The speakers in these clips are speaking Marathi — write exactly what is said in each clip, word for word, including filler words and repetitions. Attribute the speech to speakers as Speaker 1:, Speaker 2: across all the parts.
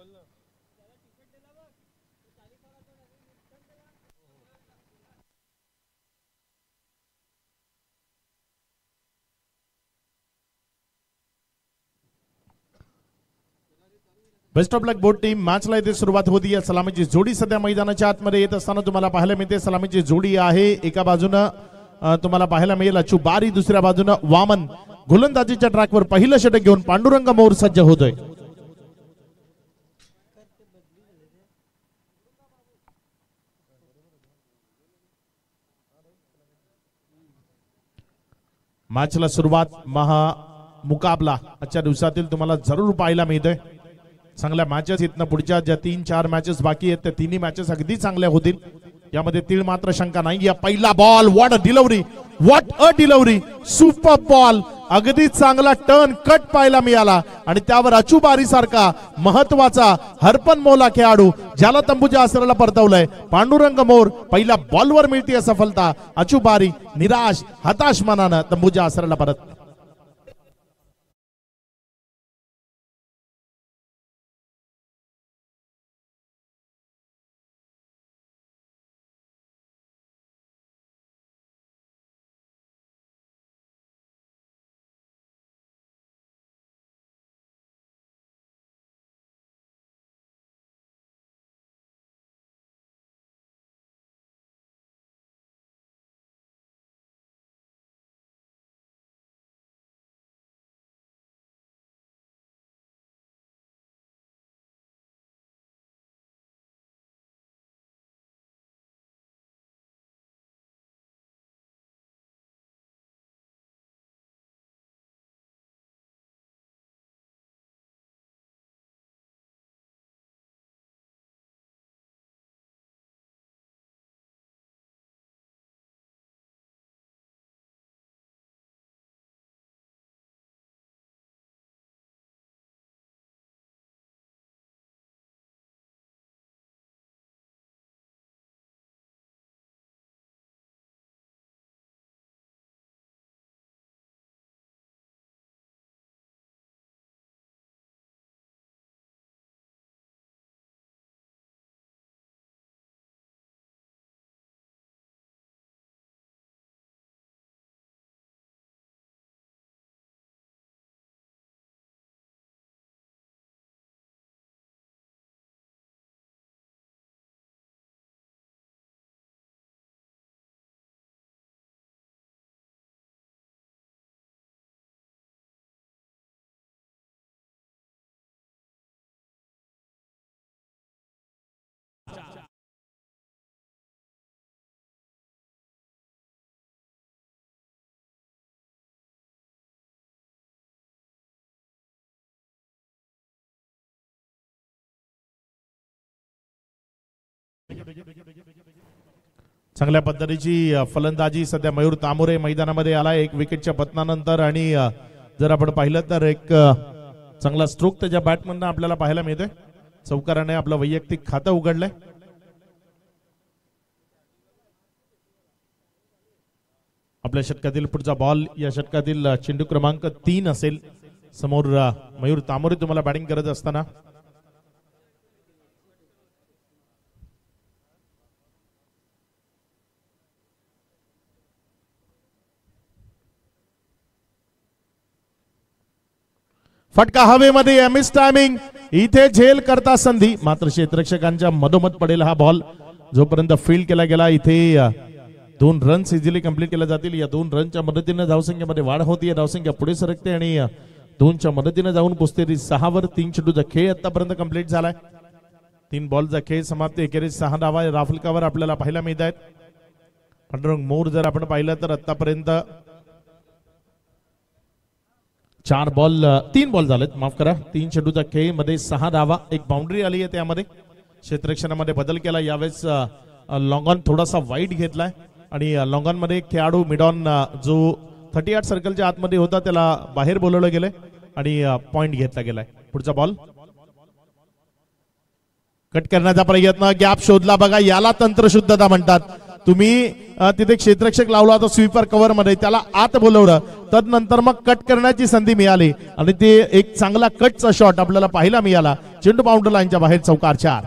Speaker 1: Best of luck boat team. मॅचला इथे सुरुवात होती. सलामीची जोडी सध्या मैदानाच्या आतमध्ये येत असताना तुम्हाला पाहायला मिळते. सलामीची जोडी आहे. एका बाजूनं तुम्हाला पाहायला मिळेल अचुबारी, दुसऱ्या बाजूनं वामन. गोलंदाजीच्या ट्रॅकवर पहिलं षटक घेऊन पांडुरंग मोर सज्ज होतोय. मॅचला सुरुवात, महा मुकाबला आजच्या दिवसातील तुम्हाला जरूर पाहायला मिळतोय. चांगल्या मॅचेस इथनं पुढच्या ज्या तीन चार मॅचेस बाकी आहेत त्या तिन्ही मॅचेस अगदी चांगल्या होतील, यामध्ये तीळ मात्र शंका नाही. या पहिला ball, what a delivery, what a delivery, super ball. अगदी चांगला टर्न कट पाहायला मिळाला आणि त्यावर अचुबारी सारखा महत्वाचा हरपन मोला खेळाडू ज्याला तंबूच्या आसराला परतवलंय. पांडुरंग मोर पहिल्या बॉलवर मिळते सफलता. अचुबारी निराश हताश मनानं तंबूच्या आसराला परत. चांगल्या पद्धतीची फलंदाजी सध्या मयूर तामोरे मैदानामध्ये आला एक विकेटच्या पतनानंतर. आणि जर आपण पाहिलं तर एक चांगला स्ट्रोक त्याच्या बॅटमधनं आपल्याला पाहायला मिळतोय. चौकाराने आपलं वैयक्तिक खातं उघडलंय. आपल्या षटकातील पुढचा बॉल या षटकातील चेंडू क्रमांक तीन असेल. समोर मयूर तामोरे तुम्हाला बॅटिंग करत असताना. फटका हवेमध्ये, मिस टायमिंग. इथे झेल करता संधी, मात्र क्षेत्ररक्षकांच्या मधोमध पडेल हा बॉल. जोपर्यंत फील्ड केला गेला इथे दोन रन्स इझिली कंप्लीट केल्या जातील. या दोन रनच्या मदतीने धावसंख्येमध्ये वाढ होती. धावसंख्या पुढे सरकते आणि दोनच्या मदतीने जाऊन पोचते सहावर. तीन चेंडूचा खेळ आतापर्यंत कंप्लीट झालाय. तीन बॉलचा खेळ समाप्त. एकेरीस सहा धावा राफलकावर आपल्याला पाहायला मिळत आहेत. पांडुरंग मोर जर आपण पाहिलं तर आतापर्यंत चार बॉल तीन बॉल झालेत, माफ करा. तीन चेंडूचा खेळ मध्ये सहा धावा, एक बाउंड्री आली आहे. त्यामध्ये क्षेत्ररक्षणामध्ये बदल केला. यावेळेस लॉंग ऑन थोडासा वाईट घेतलाय आणि लॉंग ऑन मध्ये खेळाडू मिड ऑन जो थर्टी आठ सर्कलच्या आतमध्ये होता त्याला बाहेर बोलवलं गेलंय आणि पॉइंट घेतला गेलाय. पुढचा बॉल कट करण्याचा प्रयत्न, गॅप शोधला बघा. याला तंत्रशुद्धता म्हणतात. तुम्ही अ, तिथे क्षेत्ररक्षक लावला होता स्वीपर कव्हर मध्ये, त्याला आत बोलवलं, तदनंतर मग कट करण्याची संधी मिळाली आणि ते एक चांगला कटचा शॉट आपल्याला पाहायला मिळाला. चेंडू बाउंड्री लाईनच्या बाहेर, चौकार चार.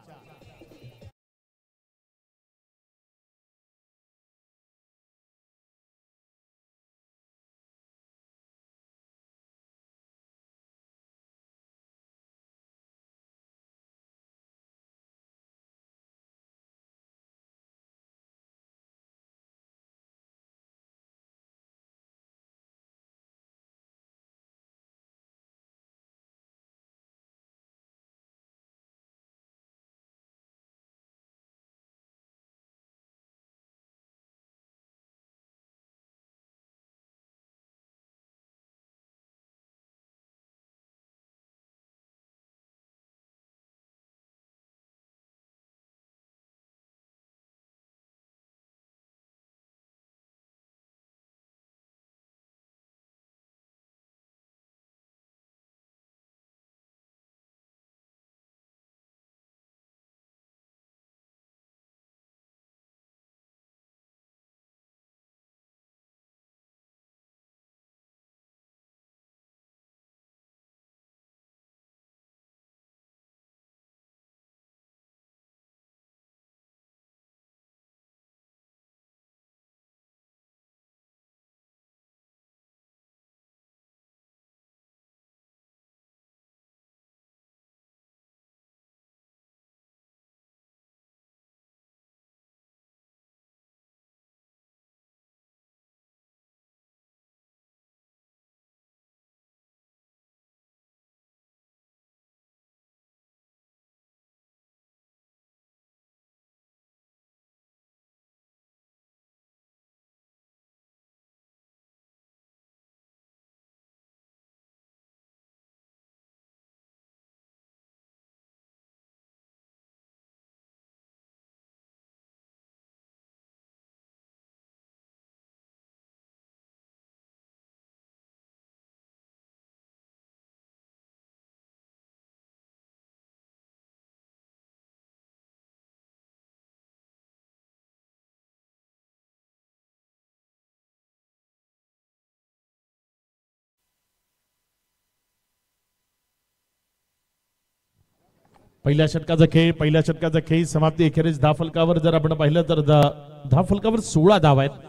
Speaker 1: पहिल्या षटकाचा खेळ पहिल्या षटकाचा खेळ समाप्ती अखेरीस दहा फलकावर जर आपण पाहिलं तर दहा फलकावर सोळा धावा आहेत.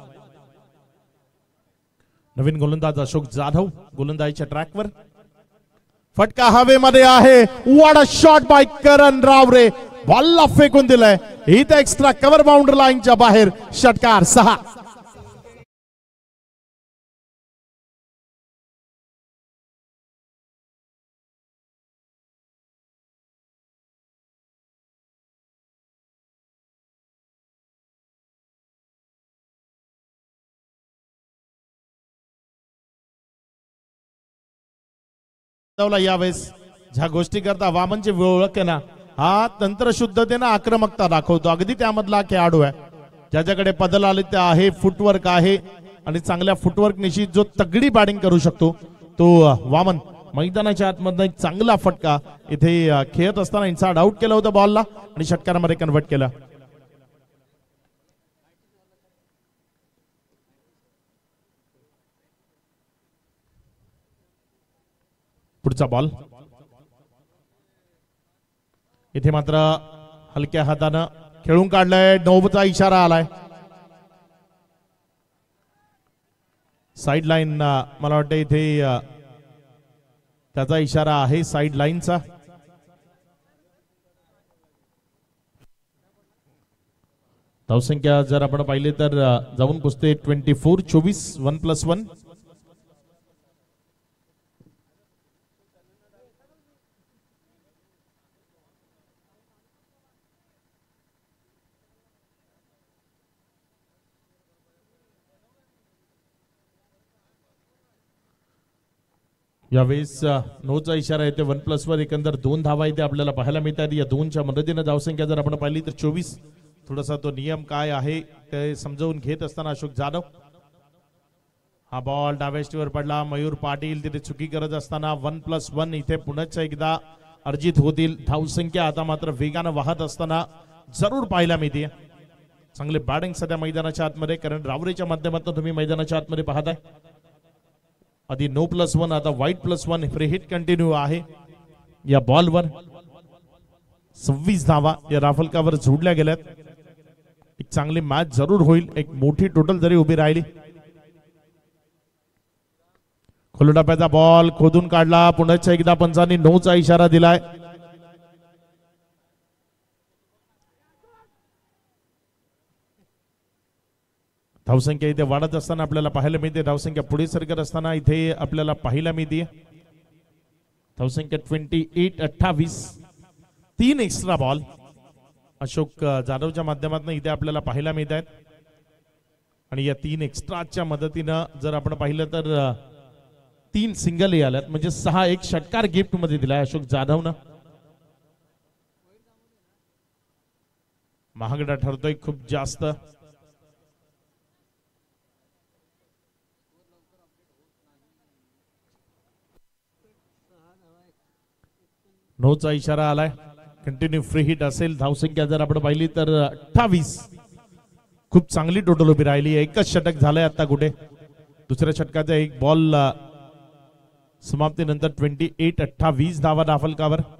Speaker 1: नवीन गोलंदाज अशोक जाधव गोलंदाजीच्या ट्रॅकवर. फटका हवेमध्ये आहे. What a shot by Karan Raware. बॉलला फेकून दिलाय. इथं एक्स्ट्रा कव्हर बाउंड्री लाईनच्या बाहेर. षटकार सहा. यावेळेस ज्या गोष्टी करता वामनची ओळख आहे ना, हा तंत्रशुद्धतेनं आक्रमकता दाखवतो. अगदी त्यामधला खेळाडू आहे ज्याच्याकडे पदलालित्य आहे, फुटवर्क आहे आणि चांगल्या फुटवर्क निशी जो तगडी बॅटिंग करू शकतो तो वामन. मैदानाच्या आतमधनं एक चांगला फटका इथे खेळत असताना इनसाइड आउट केलं होतं बॉलला आणि षटकारामध्ये कन्वर्ट केलं. पुढचा बॉल इथे मात्र हलक्या हातानं खेळून काढलाय. नोबचा इशारा आलाय. साइड लाईन मला वाटतं इथे त्याचा इशारा आहे साइड लाईनचा. धावसंख्या जर आपण पाहिली तर जाऊन पुसते ट्वेंटी फोर चोवीस वन प्लस वन. यावेळेस नोचा इशारा येते. वन प्लस वर एकंदर दोन धावा इथे आपल्याला पाहायला मिळतात. या दोनच्या मदतीने धावसंख्या जर आपण पाहिली तर चोवीस. थोडासा तो नियम काय आहे ते समजावून घेत असताना अशोक जाधव. हा बॉल डाव्याष्टीवर पडला. मयूर पाटील तिथे चुकी करत असताना वन प्लस वन इथे पुन्हा एकदा अर्जित होतील. धावसंख्या आता मात्र वेगानं वाहत असताना जरूर पाहायला मिळते. चांगले बॅटिंग सध्या मैदानाच्या आतमध्ये, कारण रावरेच्या माध्यमातून तुम्ही मैदानाच्या आतमध्ये पाहताय. आधी नो प्लस वन, आता wide plus one. Free hit continue आहे या बॉलवर. सव्वीस धावा या राफलकावर जोडल्या गेल्यात. एक चांगली मॅच जरूर होईल, एक मोठी टोटल जरी उभी राहिली. खोलडाप्याचा बॉल खोदून काढला. पुन्हा एकदा पंचांनी नऊचा इशारा दिलाय. धावसंख्या इथे वाढत असताना आपल्याला पाहायला मिळते. धावसंख्या पुढे सरकत असताना इथे आपल्याला पाहायला मिळते. धावसंख्या ट्वेंटी एट अठ्ठावीस. तीन एक्स्ट्रा बॉल अशोक जाधवच्या माध्यमातून इथे आपल्याला पाहायला मिळत आहेत. आणि या तीन एक्स्ट्राच्या मदतीनं जर आपण पाहिलं तर तीन सिंगल आल्यात, म्हणजे सहा. एक षटकार गिफ्ट मध्ये दिलाय अशोक जाधवनं. महागडा ठरतोय खूप जास्त. नऊचा इशारा आलाय. कंटिन्यू फ्री हिट असेल. धावसंख्या जर आपण पाहिली तर अठ्ठावीस. खूप चांगली टोटल उभी राहिली. एकच षटक झालंय आता कुठे. दुसऱ्या षटकाचा एक बॉल समाप्तीनंतर ट्वेंटी एट अठ्ठावीस धावा दाफलकावर.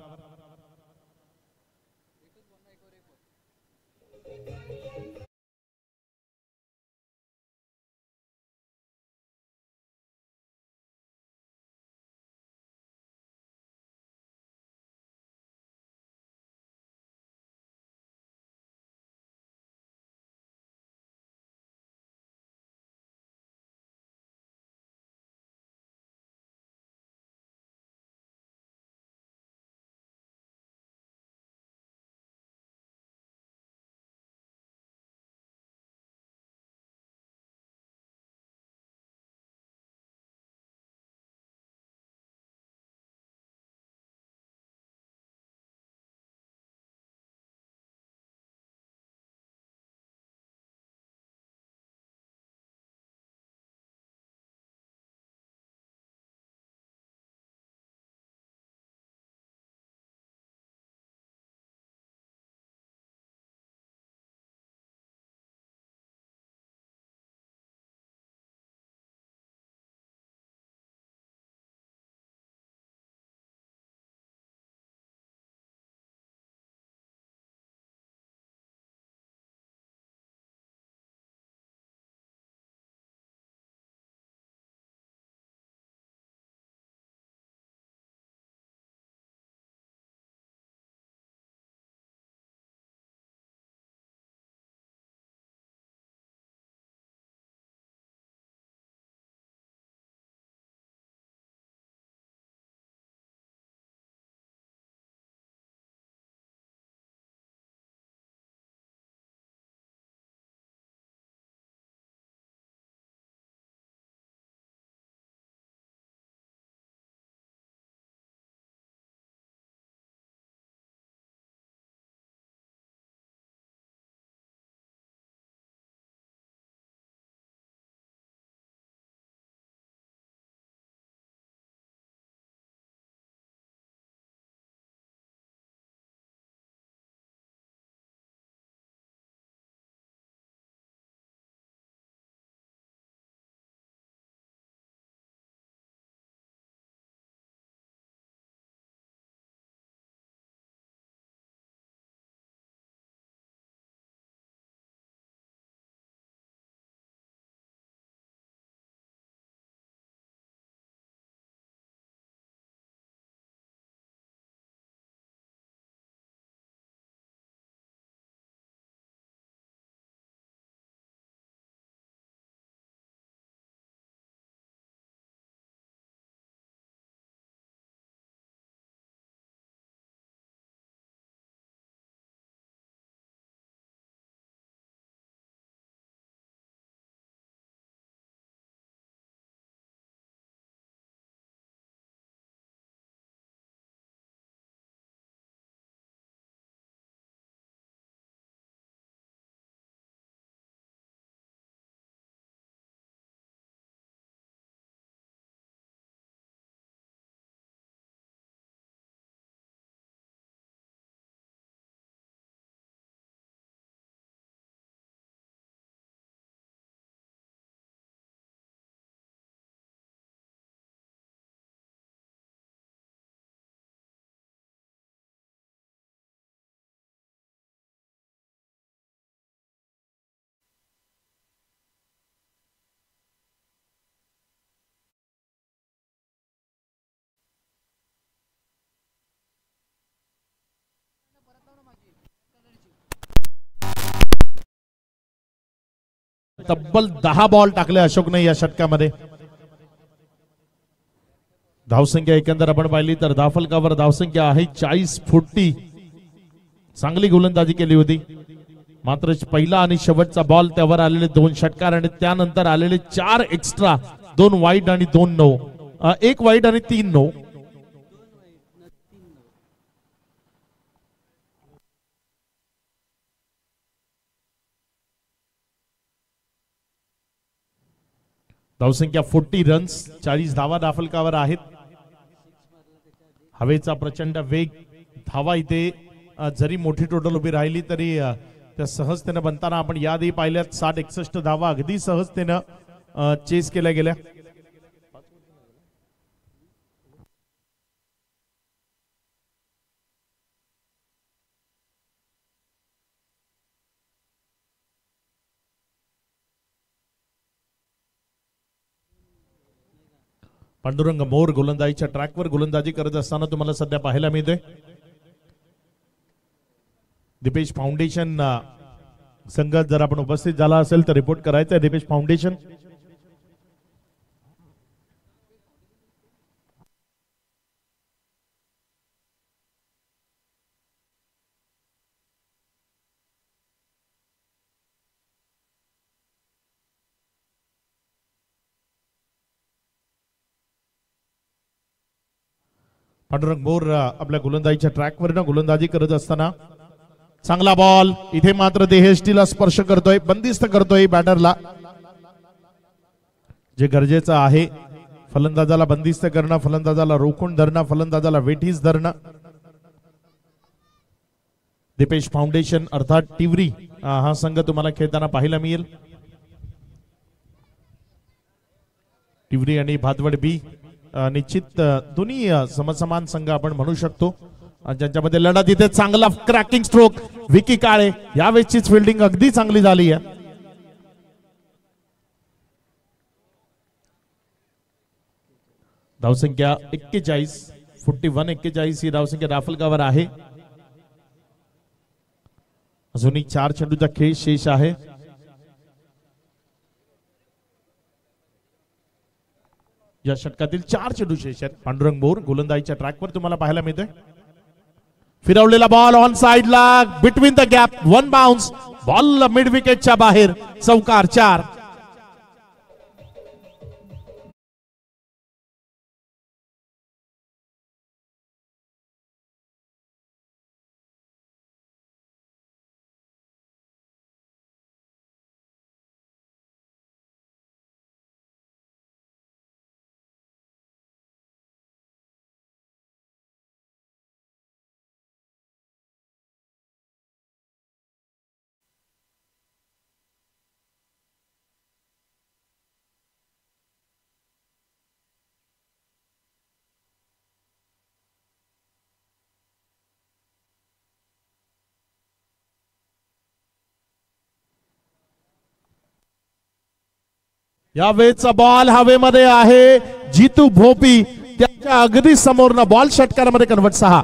Speaker 1: तब्बल दहा बॉल टाकले अशोकने या षटकामध्ये. धावसंख्या एकंदर आपण पाहिली तर धाफलकावर धावसंख्या आहे चाळीस फुटी. चांगली गोलंदाजी केली होती. मात्र पहिला आणि शेवटचा बॉल त्यावर आलेले दोन षटकार आणि त्यानंतर आलेले चार एक्स्ट्रा, दोन वाईट आणि दोन नो, एक वाईट आणि तीन नो. धावसंख्या चाळीस रन्स, चाळीस धावा दाफलकावर आहेत. हवेचा प्रचंड वेग, धावा इथे जरी मोठी टोटल उभी राहिली तरी त्या सहजतेने बनताना आपण याआधी पाहिल्यात. साठ एकसष्ट धावा अगदी सहजतेनं चेस केल्या गेल्या. पांडुरंग मोर गोलंदाजीच्या ट्रॅकवर गोलंदाजी करत असताना तुम्हाला सध्या पाहायला मिळते. दीपेश फाउंडेशन संघात जर आपण उपस्थित झाला असेल तर रिपोर्ट करायचा आहे. दीपेश फाउंडेशन पांडुरंग मोर आपल्या गोलंदाजीच्या ट्रॅकवर ना गोलंदाजी करत असताना चांगला बॉल इथे मात्र देहष्टीला स्पर्श करतोय, बंदिस्त करतोय बॅटरला, जे गरजेचं आहे. फलंदाजाला बंदिस्त करणं, फलंदाजाला रोखून धरणं, फलंदाजाला वेठीस धरणं. दीपेश फाउंडेशन अर्थात टिवरी हा संघ तुम्हाला खेळताना पाहायला मिळेल. टिवरी आणि भादवड बी निश्चित दोन्ही समसमान संघ आपण म्हणू शकतो, ज्यांच्यामध्ये लढत. इथे चांगला क्रॅकिंग स्ट्रोक विकी काळे, यावेळेची फिल्डिंग अगदी चांगली झाली आहे. धावसंख्या एक्केचाळीस फोर्टी वन एक्केचाळीस ही धावसंख्या दाफलकावर आहे. अजूनही चार चेंडूचा खेळ शेष आहे. या षटकातील चार चेंडू शेष आहेत. पांडुरंग मोर गोलंदाजीच्या ट्रॅकवर तुम्हाला पाहायला मिळतोय. फिरवलेला बॉल ऑन साइडला, between the gap, one bounce, ball mid विकेटच्या बाहेर, चौकार चार. या वेळचा बॉल हवेमध्ये आहे. जितू भोपी त्याच्या अगदी समोरनं बॉल षटकारामध्ये कन्वर्ट. सहा.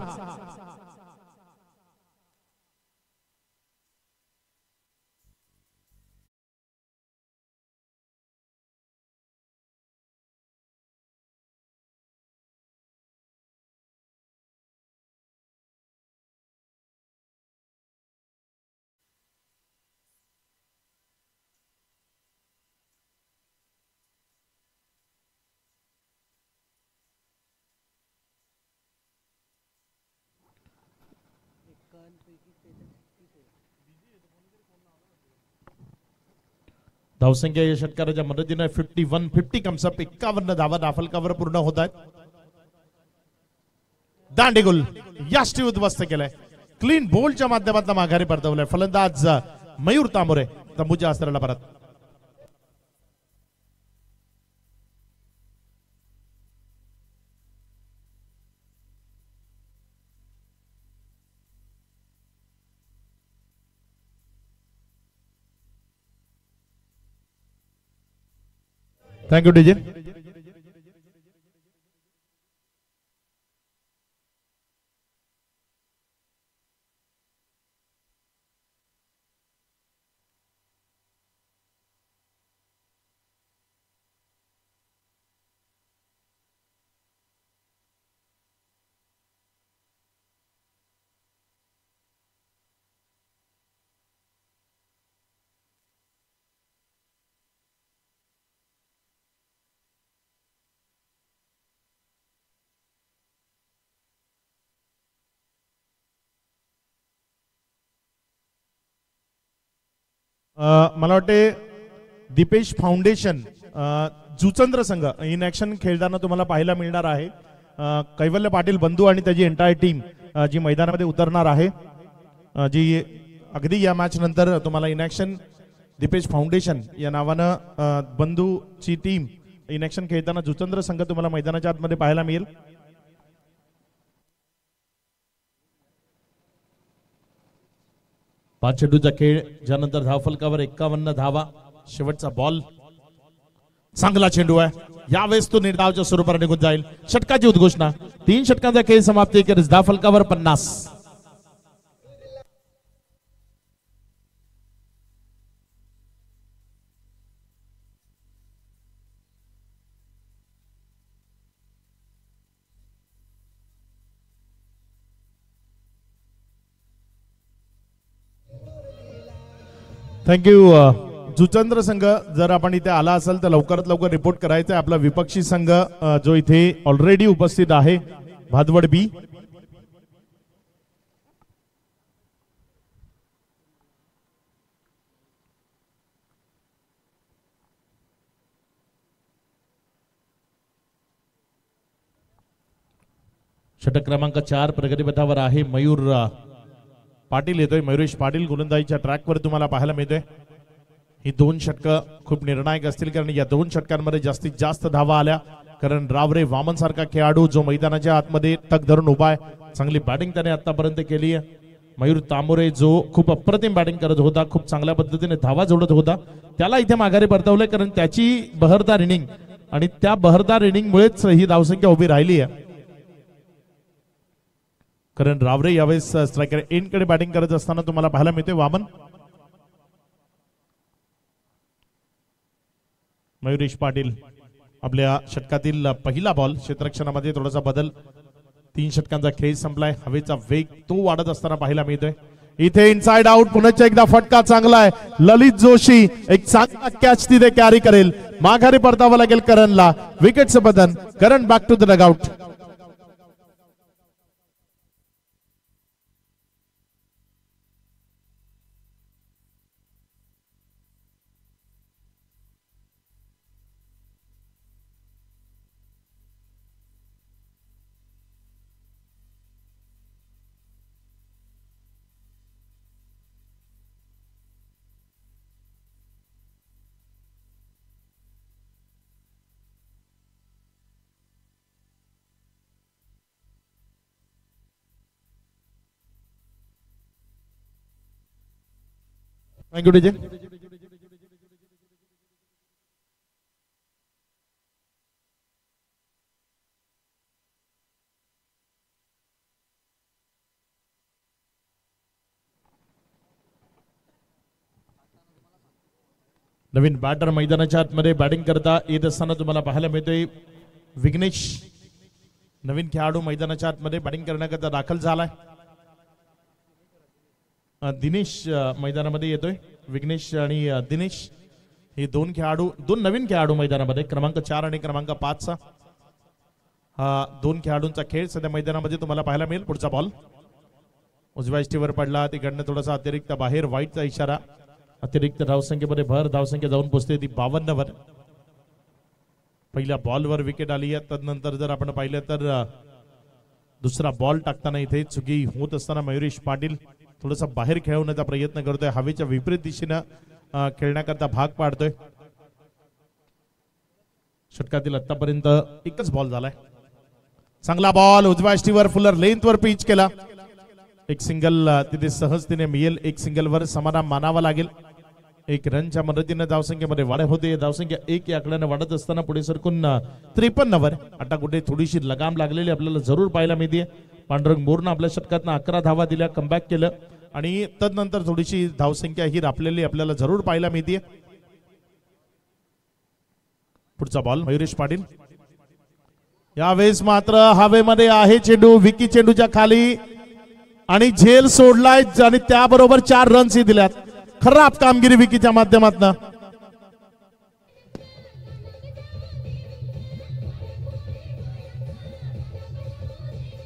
Speaker 1: धावसंख्या या षटकाराच्या मदतीने फिफ्टी वन फिफ्टी कम्सअप, एक्कावन्न धावा दाफलकावर पूर्ण होत आहेत. दांडेगुल याष्टी उद्ध्वस्त केलाय. क्लीन बोल्डच्या माध्यमातून माघारी परतवलाय फलंदाज मयूर तांबोरे तंबूच्या अस्त्राला परत. Thank you DJ. मला वाटते दीपेश फाउंडेशन जुचंद्र संघ इन ऍक्शन खेळताना तुम्हाला पाहायला मिळणार आहे. कैवल्य पाटील बंधू आणि त्याची एंटायर टीम जी मैदानामध्ये उतरणार आहे, जी अगदी या मॅच नंतर तुम्हाला इन ऍक्शन दीपेश फाउंडेशन या नावानं बंधूची टीम इन ऍक्शन खेळताना जुचंद्र संघ तुम्हाला मैदानाच्या आतमध्ये पाहायला मिळेल. पाच चेंडूचा खेळ, ज्यानंतर धावफलकावर एक्कावन्न धावा, शेवटचा बॉल. चांगला चेंडू आहे, यावेळेस तो निर्धावच्या स्वरूपाने निघून जाईल. षटकाची उद्घोषणा. तीन षटकांचा खेळ समाप्ती करेल. धावफलकावर पन्नास. थँक्यू. जुचंद्र संघ जर आपण इथे आला असेल तर लवकरात लवकर रिपोर्ट करायचा आहे. आपला विपक्षी संघ जो इथे ऑलरेडी उपस्थित आहे, भादवड बी. षटक क्रमांक चार प्रगतीपथावर आहे. मयूर पाटील येतोय. मयुरेश पाटील गोलंदाजीच्या ट्रॅकवर तुम्हाला पाहायला मिळतोय. ही दोन षटकं खूप निर्णायक असतील, कारण या दोन षटकांमध्ये जास्तीत जास्त धावा आल्या. कारण रावरे वामन सारखा खेळाडू जो मैदानाच्या आतमध्ये तग धरून उभा आहे, चांगली बॅटिंग त्याने आतापर्यंत केली आहे. मयूर तांबोरे जो खूप अप्रतिम बॅटिंग करत होता, खूप चांगल्या पद्धतीने धावा जोडत होता, त्याला इथे माघारी परतवलंय, कारण त्याची बहरदार इनिंग आणि त्या बहरदार इनिंगमुळेच ही धावसंख्या उभी राहिली आहे. कारण रावरे यावेळेस स्ट्रायकर एंड कडे बॅटिंग करत असताना तुम्हाला पाहायला मिळते. वामन मयुरेश पाटील आपल्या षटकातील पहिला बॉल. क्षेत्ररक्षणामध्ये थोडासा बदल. तीन षटकांचा खेळ संपलाय. हवेचा वेग तो वाढत असताना पाहायला मिळतोय. इथे इनसाइड आउट. पुन्हा एकदा फटका चांगला आहे. ललित जोशी एक चांगला कॅच तिथे कॅरी करेल. माघारी परतावं लागेल करणला. विकेटचं बदन. Karan back to the dugout. Thank you DJ. नवीन बॅटर मैदानाच्या आतमध्ये बॅटिंग करता येत असताना तुम्हाला पाहायला मिळतोय विघ्नेश. नवीन खेळाडू मैदानाच्या आतमध्ये बॅटिंग करण्याकरता दाखल झालाय. दिनेश मैदानामध्ये येतोय. विघ्नेश आणि दिनेश हे दोन खेळाडू, दोन नवीन खेळाडू मैदानामध्ये, क्रमांक चार आणि क्रमांक पाच चा हा दोन खेळाडूंचा खेळ सध्या मैदानामध्ये तुम्हाला पाहायला मिळेल. पुढचा बॉल उजव्या इष्टीवर पडला. तिकडनं थोडासा अतिरिक्त बाहेर, वाईटचा इशारा. अतिरिक्त धावसंख्येमध्ये भर. धावसंख्या जाऊन पोहोचते ती बावन्न वर. पहिल्या बॉलवर विकेट आली आहे. तदनंतर जर आपण पाहिलं तर दुसरा बॉल टाकताना इथे चुकी होत असताना मयुरेश पाटील थोडासा बाहेर खेळवण्याचा प्रयत्न करतोय. हवेच्या विपरीत दिशेनं खेळण्याकरता भाग पाडतोय. षटकातील आतापर्यंत एकच बॉल झालाय. चांगला बॉल उजव्या इष्टीवर फुलर लेंथवर पिच केला. एक सिंगल तिथे सहजतेने मिळेल. एक सिंगल वर समाधान मानावा लागेल. एक रनच्या मदतीने धावसंख्येमध्ये वाढ होते. धावसंख्या एक या आकड्याने वाढत असताना पुढे सरकून त्रेपन्न वर. आता कुठे थोडीशी लगाम लागलेली आपल्याला जरूर पाहायला मिळते. पांडुरंग मोरनं आपल्या षटकातनं अकरा धावा दिल्या, कमबॅक केलं आणि तदनंतर थोडीशी धावसंख्या ही रापलेली आपल्याला जरूर पाहायला मिळते. पुढचा बॉल मयुरेश पाटील. यावेळेस मात्र हवेमध्ये आहे चेंडू. विकी चेंडूच्या खाली आणि झेल सोडलाय आणि त्याबरोबर चार रन्स ही दिल्यात. खराब कामगिरी विकीच्या माध्यमातून.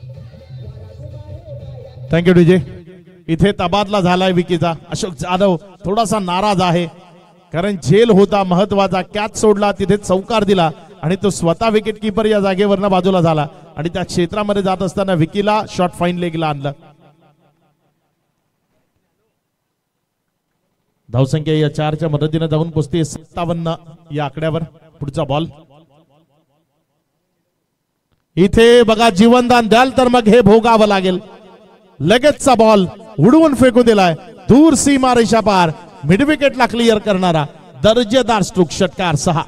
Speaker 1: Thank you DJ. इथे तबादला झालाय विकीचा. अशोक जाधव थोडासा नाराज आहे, कारण झेल होता महत्वाचा, कॅच सोडला तिथे चौकार दिला आणि तो स्वतः विकेट किपर या जागेवरनं बाजूला झाला आणि त्या क्षेत्रामध्ये जात असताना विकीला शॉर्ट फाईन लेगला आणलं. धावसंख्या या चारच्या मदतीने जाऊन पोचते सत्तावन्न या आकड्यावर. पुढचा बॉल इथे बघा, जीवनदान द्याल तर मग हे भोगावं लागेल. लगेचचा बॉल उडवून फेकून दिलाय दूर सीमा रेषा पार, मिड विकेटला क्लिअर करणारा दर्जेदार स्ट्रोक, षटकार सहा.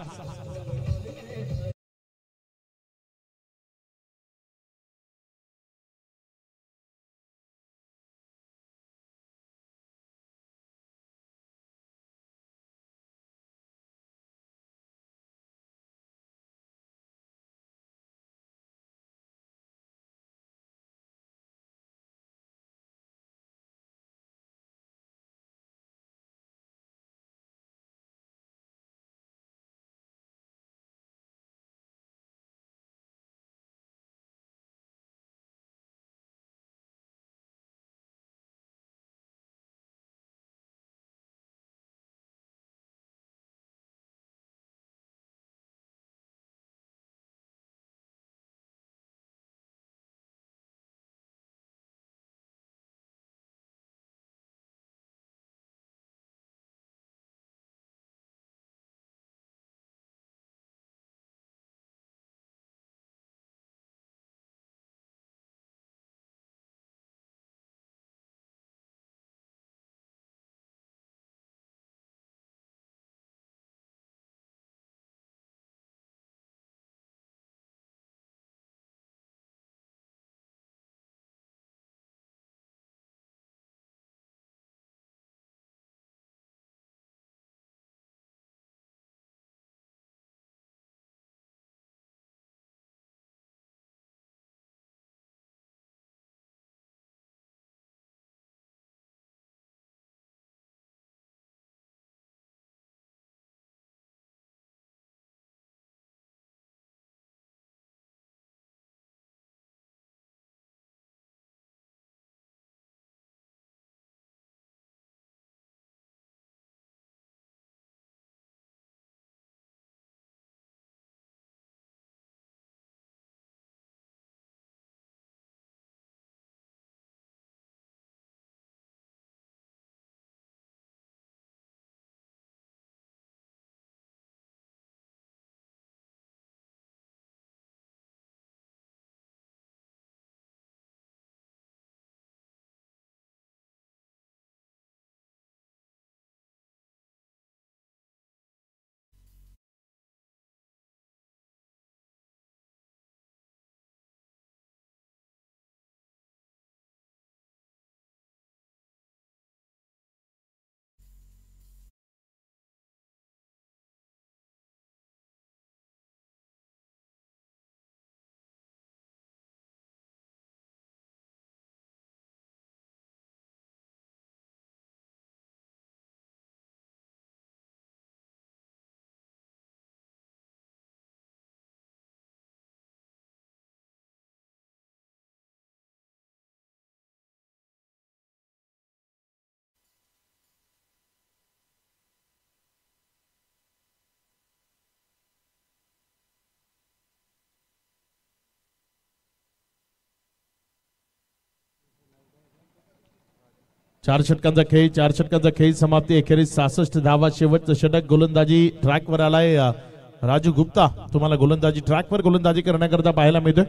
Speaker 1: चार षटकांचा खेळ, चार षटकांचा खेळ समाप्ती. अखेरीस सहासष्ट धावा, शेवटचं षटक. गोलंदाजी ट्रॅकवर आलाय राजू गुप्ता. तुम्हाला गोलंदाजी ट्रॅकवर गोलंदाजी करण्याकरता पाहायला मिळतोय.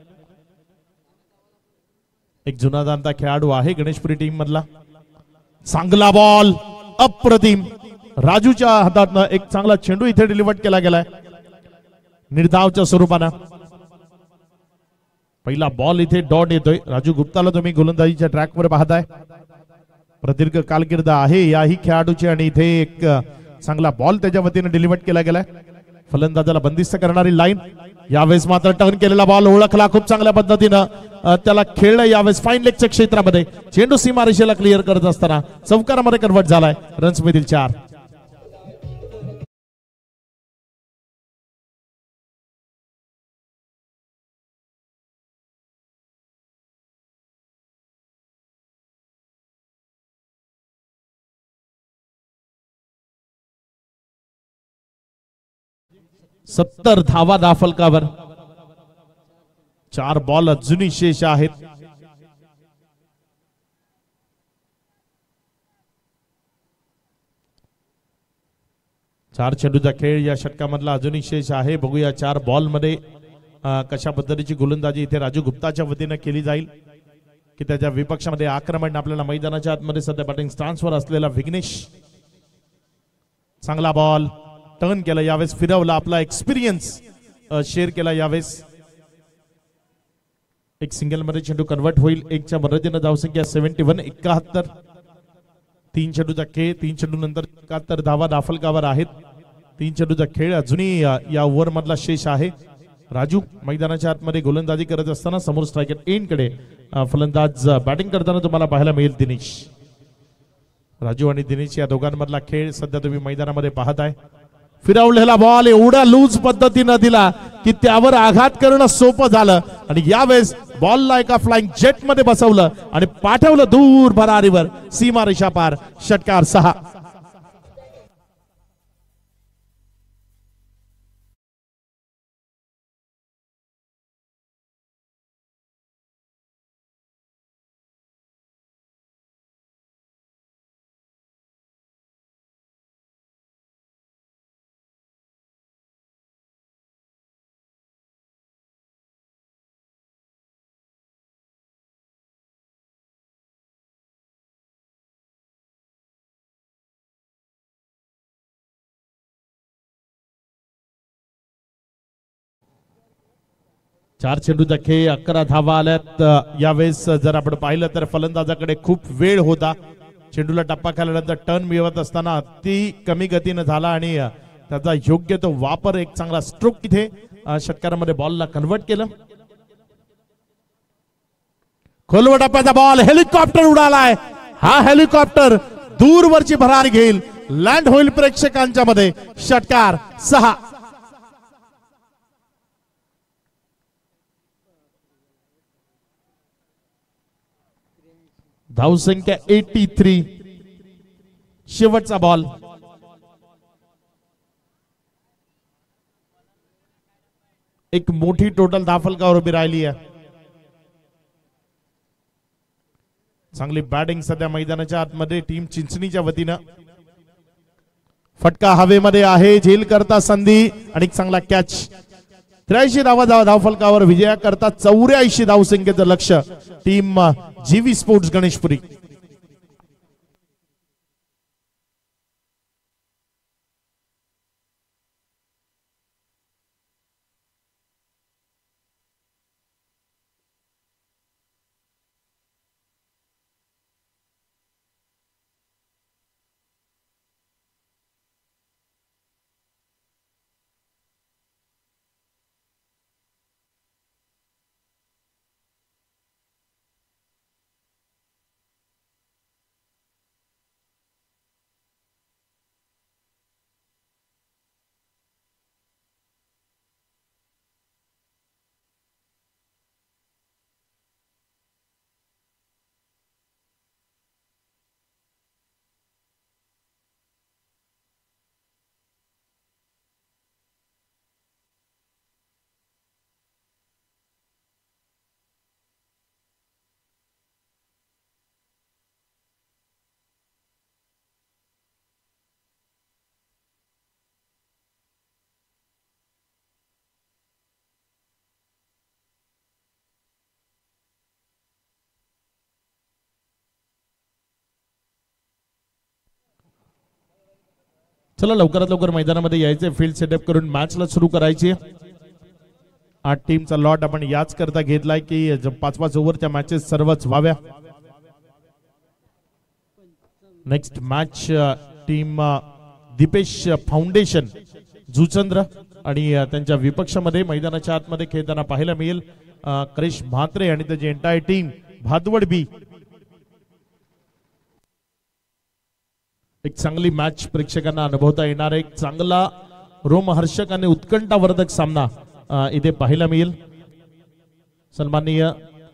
Speaker 1: एक जुना जाणता खेळाडू आहे गणेशपुरी टीम मधला. चांगला बॉल, अप्रतिम. राजूच्या हातातनं एक चांगला चेंडू इथे डिलिव्हर केला गेलाय निर्धावच्या स्वरूपानं. पहिला बॉल इथे डॉट येतोय. राजू गुप्ताला तुम्ही गोलंदाजीच्या ट्रॅकवर पाहताय. प्रदीर्घ कालकीर्द आहे याही खेळाडूची आणि इथे एक चांगला बॉल त्याच्या वतीने डिलिव्हर केला गेलाय. फलंदाजाला बंदिस्त करणारी लाईन. यावेळेस मात्र टर्न केलेला बॉल ओळखला खूप चांगल्या पद्धतीनं त्याला खेळलं. यावेळेस फाईन लेगच्या क्षेत्रामध्ये चेंडू सीमारेषेला क्लिअर करत असताना चौकारामध्ये कन्वर्ट झालाय. रन्स मधील चार. सत्तर धावा धाफलकावर. चार बॉल अजूनही शेष आहेत. चार चेंडूचा खेळ या षटकामधला अजूनही शेष आहे. बघूया चार बॉल मध्ये कशा पद्धतीची गोलंदाजी इथे राजू गुप्ताच्या वतीने केली जाईल की त्याच्या विपक्षामध्ये आक्रमण. आपल्याला मैदानाच्या आतमध्ये सध्या बॅटिंग स्टान्सवर असलेला विघ्नेश. चांगला बॉल टर्न केला यावेळेस, फिरवला, आपला एक्सपिरियन्स शेअर केला यावेळेस. एक सिंगल मध्ये चेंडू कन्वर्ट होईल. एकच्या मर्यादेने धावसंख्या सेव्हन्टी वन एकाहत्तर. तीन चेंडूचा खेळ, तीन चेंडू नंतर एकाहत्तर धावा दाफलकावर आहेत. तीन चेंडूचा खेळ अजूनही या ओव्हर मधला शेष आहे. राजू मैदानाच्या आतमध्ये गोलंदाजी करत असताना समोर स्ट्रायकर एंड कडे फलंदाज बॅटिंग करताना तुम्हाला पाहायला मिळेल दिनेश. राजू आणि दिनेश या दोघांमधला खेळ सध्या तुम्ही मैदानामध्ये पाहताय. फिरवलेला बॉल एवढा लूज पद्धतीनं दिला की त्यावर आघात करणं सोपं झालं आणि यावेळेस बॉलला एका फ्लाइंग जेट मध्ये बसवलं आणि पाठवलं दूर भरारीवर, सीमा रेषा पार. षटकार सहा. चार चेंडूचा खेळ, अकरा धावा आल्यात. यावेळेस जर आपण पाहिलं तर फलंदाजाकडे खूप वेळ होता. चेंडूला टप्पा खाल्यानंतर टर्न मिळवत असताना अति कमी गतीनं झाला आणि त्याचा योग्य तो वापर, एक चांगला स्ट्रोक इथे षटकारामध्ये बॉलला कन्वर्ट केलं. खोलवर टप्प्याचा बॉल, हेलिकॉप्टर उडालाय. हा हेलिकॉप्टर दूरवरची भरारी घेईल, लँड होईल प्रेक्षकांच्या मध्ये. षटकार सहा. धावसंख्या तिरासी. शेवटचा बॉल. एक मोठी टोटल धाफलकावर उभी राहिली आहे. चांगली बॅटिंग सध्या मैदानाच्या आतमध्ये टीम चिंचणीच्या वतीनं. फटका हवेमध्ये आहे, झेल करता संधी आणि चांगला कॅच. त्र्याऐंशी धावा धावफलकावर विजया करता चौऱ्याऐंशी धावसंख्येचं लक्ष टीम जीवी स्पोर्ट्स गणेशपुरी. चला लवकरात लवकर मैदानामध्ये यायचे, फील्ड सेटअप करून मॅचला सुरू करायची. आठ टीमचा लॉट आपण याच करता घेतलाय की पाच पाच ओव्हरच्या मॅचेस सर्वच व्हाव्या. Next match team Deepesh foundation Juchandra आणि त्यांच्या विपक्षामध्ये मैदानाच्या आतमध्ये खेळताना पाहायला मिळेल क्रिश म्हात्रे आणि त्याची एंटायर टीम भादवड बी. एक चांगली मॅच प्रेक्षकांना अनुभवता येणार, एक चांगला रोमहर्षक आणि उत्कंठावर्धक सामना इथे पाहायला मिळेल. सन्माननीय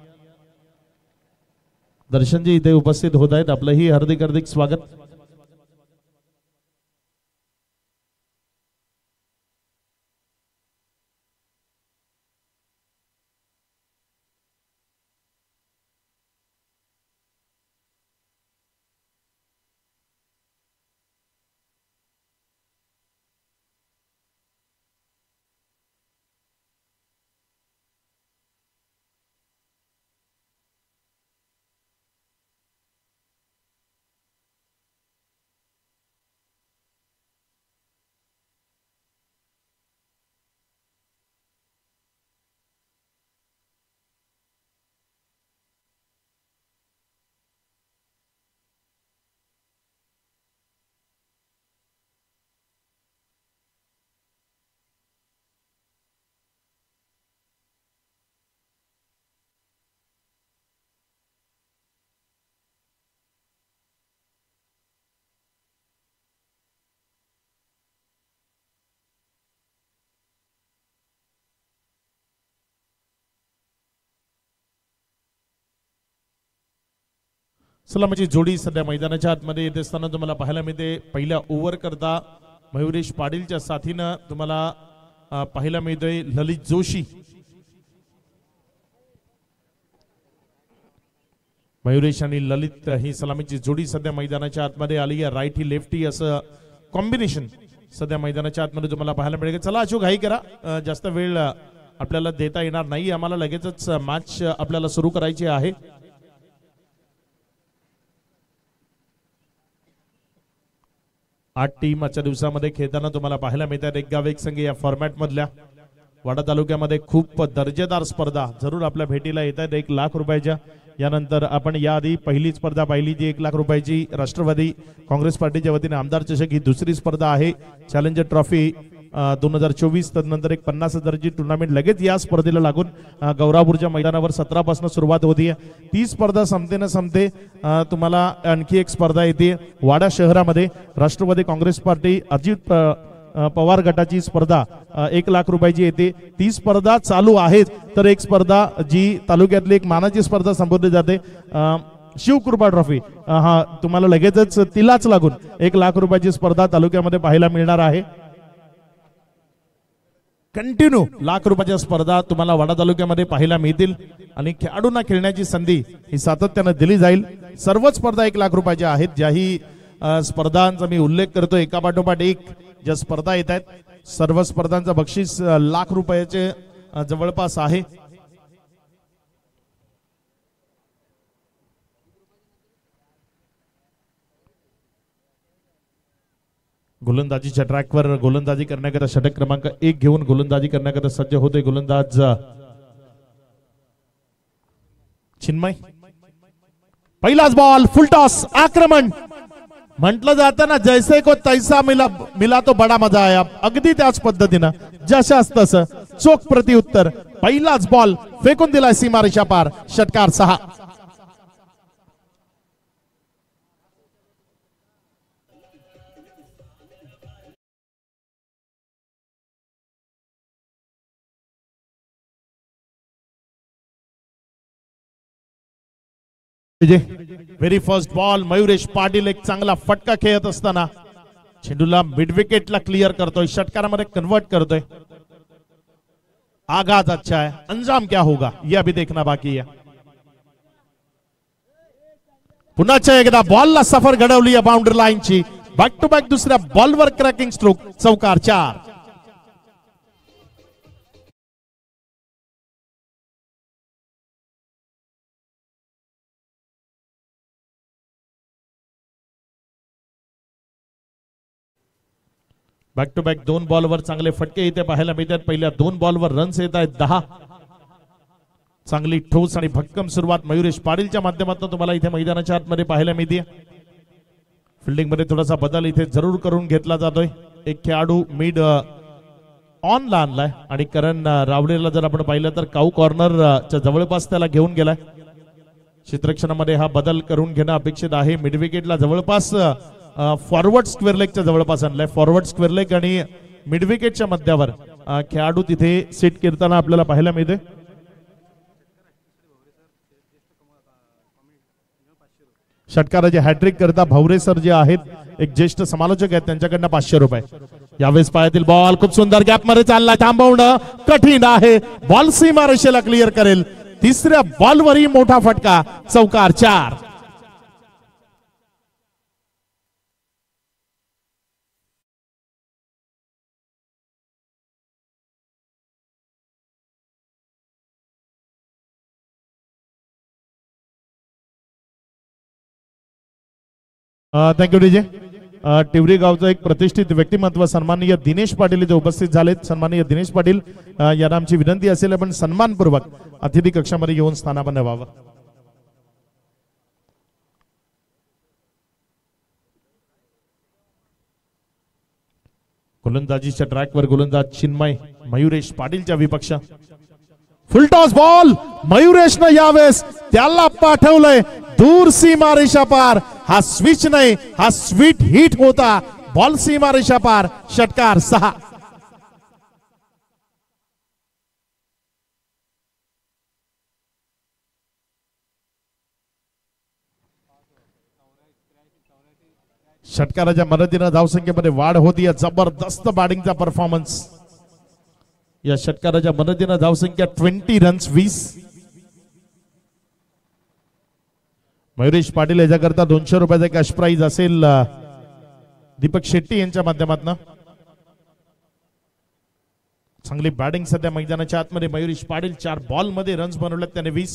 Speaker 1: दर्शनजी इथे उपस्थित होत आहेत, आपलंही हार्दिक हार्दिक स्वागत. सलामीची जोडी सध्या मैदानाच्या आतमध्ये येत असताना तुम्हाला पाहायला मिळते. पहिल्या ओव्हर करता मयुरेश पाटीलच्या साथीनं तुम्हाला अ, पाहायला मिळतोय ललित जोशी. मयुरेश आणि ललित ही सलामीची जोडी सध्या मैदानाच्या आतमध्ये आली आहे. राईट ही लेफ्टी असं कॉम्बिनेशन सध्या मैदानाच्या आतमध्ये तुम्हाला पाहायला मिळेल. चला अशोक घाई करा, अ, जास्त वेळ अ, आपल्याला देता येणार नाही. आम्हाला लगेचच मॅच आपल्याला सुरू करायची आहे. आठ टीम आजच्या दिवसामध्ये खेळताना तुम्हाला पाहायला मिळतात. एक गाव एक संघ या फॉर्मॅट मधल्या वाडा तालुक्यामध्ये खूप दर्जेदार स्पर्धा जरूर आपल्या भेटीला येतात. एक लाख रुपयाच्या यानंतर आपण याआधी पहिली स्पर्धा पाहिली जी एक लाख रुपयाची राष्ट्रवादी काँग्रेस पार्टीच्या वतीने आमदार चषक ही दुसरी स्पर्धा आहे. चॅलेंजर ट्रॉफी दोन हजार चोवीस तदनंतर एक पन्नास हजारची टुर्नामेंट लगेच या स्पर्धेला लागून अ, गौरापूरच्या मैदानावर सतरा पासून सुरुवात होती. ती स्पर्धा संपते न संपते अ, तुम्हाला आणखी एक स्पर्धा येते वाडा शहरामध्ये. राष्ट्रवादी काँग्रेस पार्टी अजित अ, अ, पवार गटाची स्पर्धा अ, एक लाख रुपयाची येते. ती स्पर्धा चालू आहे. तर एक स्पर्धा जी तालुक्यातली एक मानाची स्पर्धा संबोधली जाते अ, शिवकृपा ट्रॉफी, अ, हा तुम्हाला लगेचच तिलाच लागून एक लाख रुपयाची स्पर्धा तालुक्यामध्ये पाहायला मिळणार आहे. कंटिन्यू लाख रुपयाच्या स्पर्धा तुम्हाला वाडा तालुक्यामध्ये पाहायला मिळतील आणि खेळाडूंना खेळण्याची संधी ही सातत्याने दिली जाईल. सर्व स्पर्धा एक लाख रुपयाच्या आहेत. ज्याही अ, स्पर्धांचा मी उल्लेख करतो एकापाठोपाठ एक ज्या स्पर्धा येत आहेत सर्व स्पर्धांचं बक्षीस अ, लाख रुपयाचे अ, जवळपास आहे. गोलंदाजीच्या ट्रॅकवर गोलंदाजी करण्याकरता षटक क्रमांक एक घेऊन गोलंदाजी करण्याकरता सज्ज होते गोलंदाज चिन्मय. पहिलाच बॉल फुलटॉस आक्रमण. म्हटलं जातं ना जैसे को तैसा मिला मिला तो बडा मजा आया. अगदी त्याच पद्धतीनं जशाच तसं चोख प्रतिउत्तर. पहिलाच बॉल फेकून दिला सीमारेषा पार. षटकार सहा. Very first ball Mayuresh Patil एक चांगला फटका खेळत असताना चेंडूला मिड विकेटला क्लिअर करतोय. षटकारामध्ये कन्वर्ट करतोय. आगाज अच्छा है, अंजाम क्या होगा ये अभी देखना बाकी है. पुन्हा एकदा बॉलला सफर घडवली आहे बाउंड्री लाईनची. बॅक टू बॅक दुसऱ्या बॉलवर क्रॅकिंग स्ट्रोक. चौकार चार. बॅक टू बॅक दोन बॉलवर चांगले फटके इथे पाहायला मिळतात. पहिल्या दोन बॉलवर रन्स येत आहेत दहा. चांगली ठोस आणि भक्कम सुरुवात मयुरेश पाटीलच्या माध्यमातून तुम्हाला इथे मैदानाच्या आतमध्ये पाहायला मिळते. फिल्डिंग मध्ये थोडासा बदल इथे जरूर करून घेतला जातोय. एक खेळाडू मिड ऑन ला आणलाय आणि करण रावडेला जर आपण पाहिलं तर काऊ कॉर्नर च्या जवळपास त्याला घेऊन गेलाय. क्षेत्ररक्षणामध्ये हा बदल करून घेणं अपेक्षित आहे. मिड विकेटला जवळपास फॉरवर्ड स्क्वेअर लेगच्या जवळपास आणलाय. फॉरवर्ड स्क्वेअर लेग आणि मिड विकेटच्या मध्यावर अ, खेळाडू तिथे सेट करताना आपल्याला पाहायला मिळते. षटकाराचे हॅट्रिक करता भावरे सर जे आहेत एक ज्येष्ठ समालोचक आहेत त्यांच्याकडनं पाचशे रुपये. यावेळेस पायातील बॉल खूप सुंदर गॅप मध्ये चालला. थांबवणं कठीण आहे. बॉल सीमा रेषेला क्लिअर करेल. तिसऱ्या बॉलवरही मोठा फटका. चौकार चार. Thank you DJ. टिवरी गावचं एक प्रतिष्ठित व्यक्तिमत्व सन्माननीय दिनेश पाटील इथे उपस्थित झालेत. सन्माननीय दिनेश पाटील अ, यांना आमची विनंती असेल आपण सन्मानपूर्वक अतिथी कक्षामध्ये येऊन स्थानापन्न व्हावं. गोलंदाजीच्या ट्रॅकवर गोलंदाज चिन्मय मयुरेश पाटीलच्या विपक्ष. फुलटॉस बॉल मयुरेशनं यावेळेस त्याला पाठवलंय दूर सीमा रेषा पार. हा स्विच नाही हा स्वीट हिट होता. बॉल सीमा रेषा पार. षटकार सहा. षटकाराच्या मदतीनं धावसंख्येमध्ये वाढ होती. जबरदस्त बॅटिंगचा परफॉर्मन्स. या षटकाराच्या मदतीनं धावसंख्या ट्वेंटी रन्स वीस. मयुरेश पाटील याच्याकरता दोनशे रुपयाचा कॅश प्राइज असेल दीपक शेट्टी यांच्या माध्यमातून. चांगली बॅटिंग सध्या मैदानाच्या आतमध्ये मयुरेश पाटील. चार बॉल मध्ये रन्स बनवलेत त्याने वीस.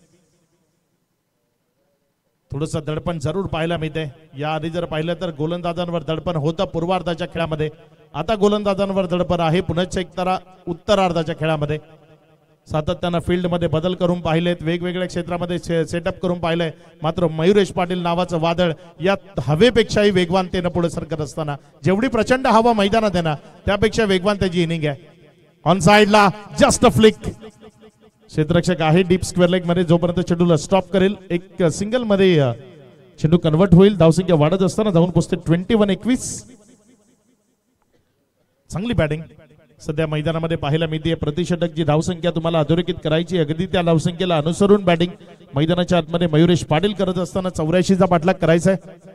Speaker 1: थोडस दडपण जरूर पाहायला मिळते. या आधी जर पाहिलं तर गोलंदाजांवर दडपण होतं पूर्वार्धाच्या खेळामध्ये. आता गोलंदाजांवर दडपण आहे पुन्हा एक तरा उत्तरार्धाच्या खेळामध्ये. सातत्यानं फील्ड मध्ये बदल करून पाहिलेत, वेगवेगळ्या क्षेत्रामध्ये सेटअप करून पाहिलंय. मात्र मयुरेश पाटील नावाचं वादळ या हवेपेक्षाही वेगवानतेनं पुढे सरकत असताना, जेवढी प्रचंड हवा मैदानात आहे ना त्यापेक्षा वेगवान त्याची इनिंग आहे. ऑन साइडला जस्ट अ फ्लिक. क्षेत्ररक्षक आहे डीप स्क्वेअर लेग मध्ये. जोपर्यंत चेंडूला स्टॉप करेल एक सिंगल मध्ये चेंडू कन्वर्ट होईल. धावसंख्या वाढत असताना जाऊन पोचते ट्वेंटी वन एकवीस. चांगली बॅटिंग सध्या मैदानामध्ये पाहायला मिळते. प्रतिषटक जी धावसंख्या तुम्हाला अधोरेखित करायची अगदी त्या धावसंख्येला अनुसरून बॅटिंग मैदानाच्या आतमध्ये मयुरेश पाटील करत असताना चौऱ्याऐंशीचा पाठलाग करायचा आहे.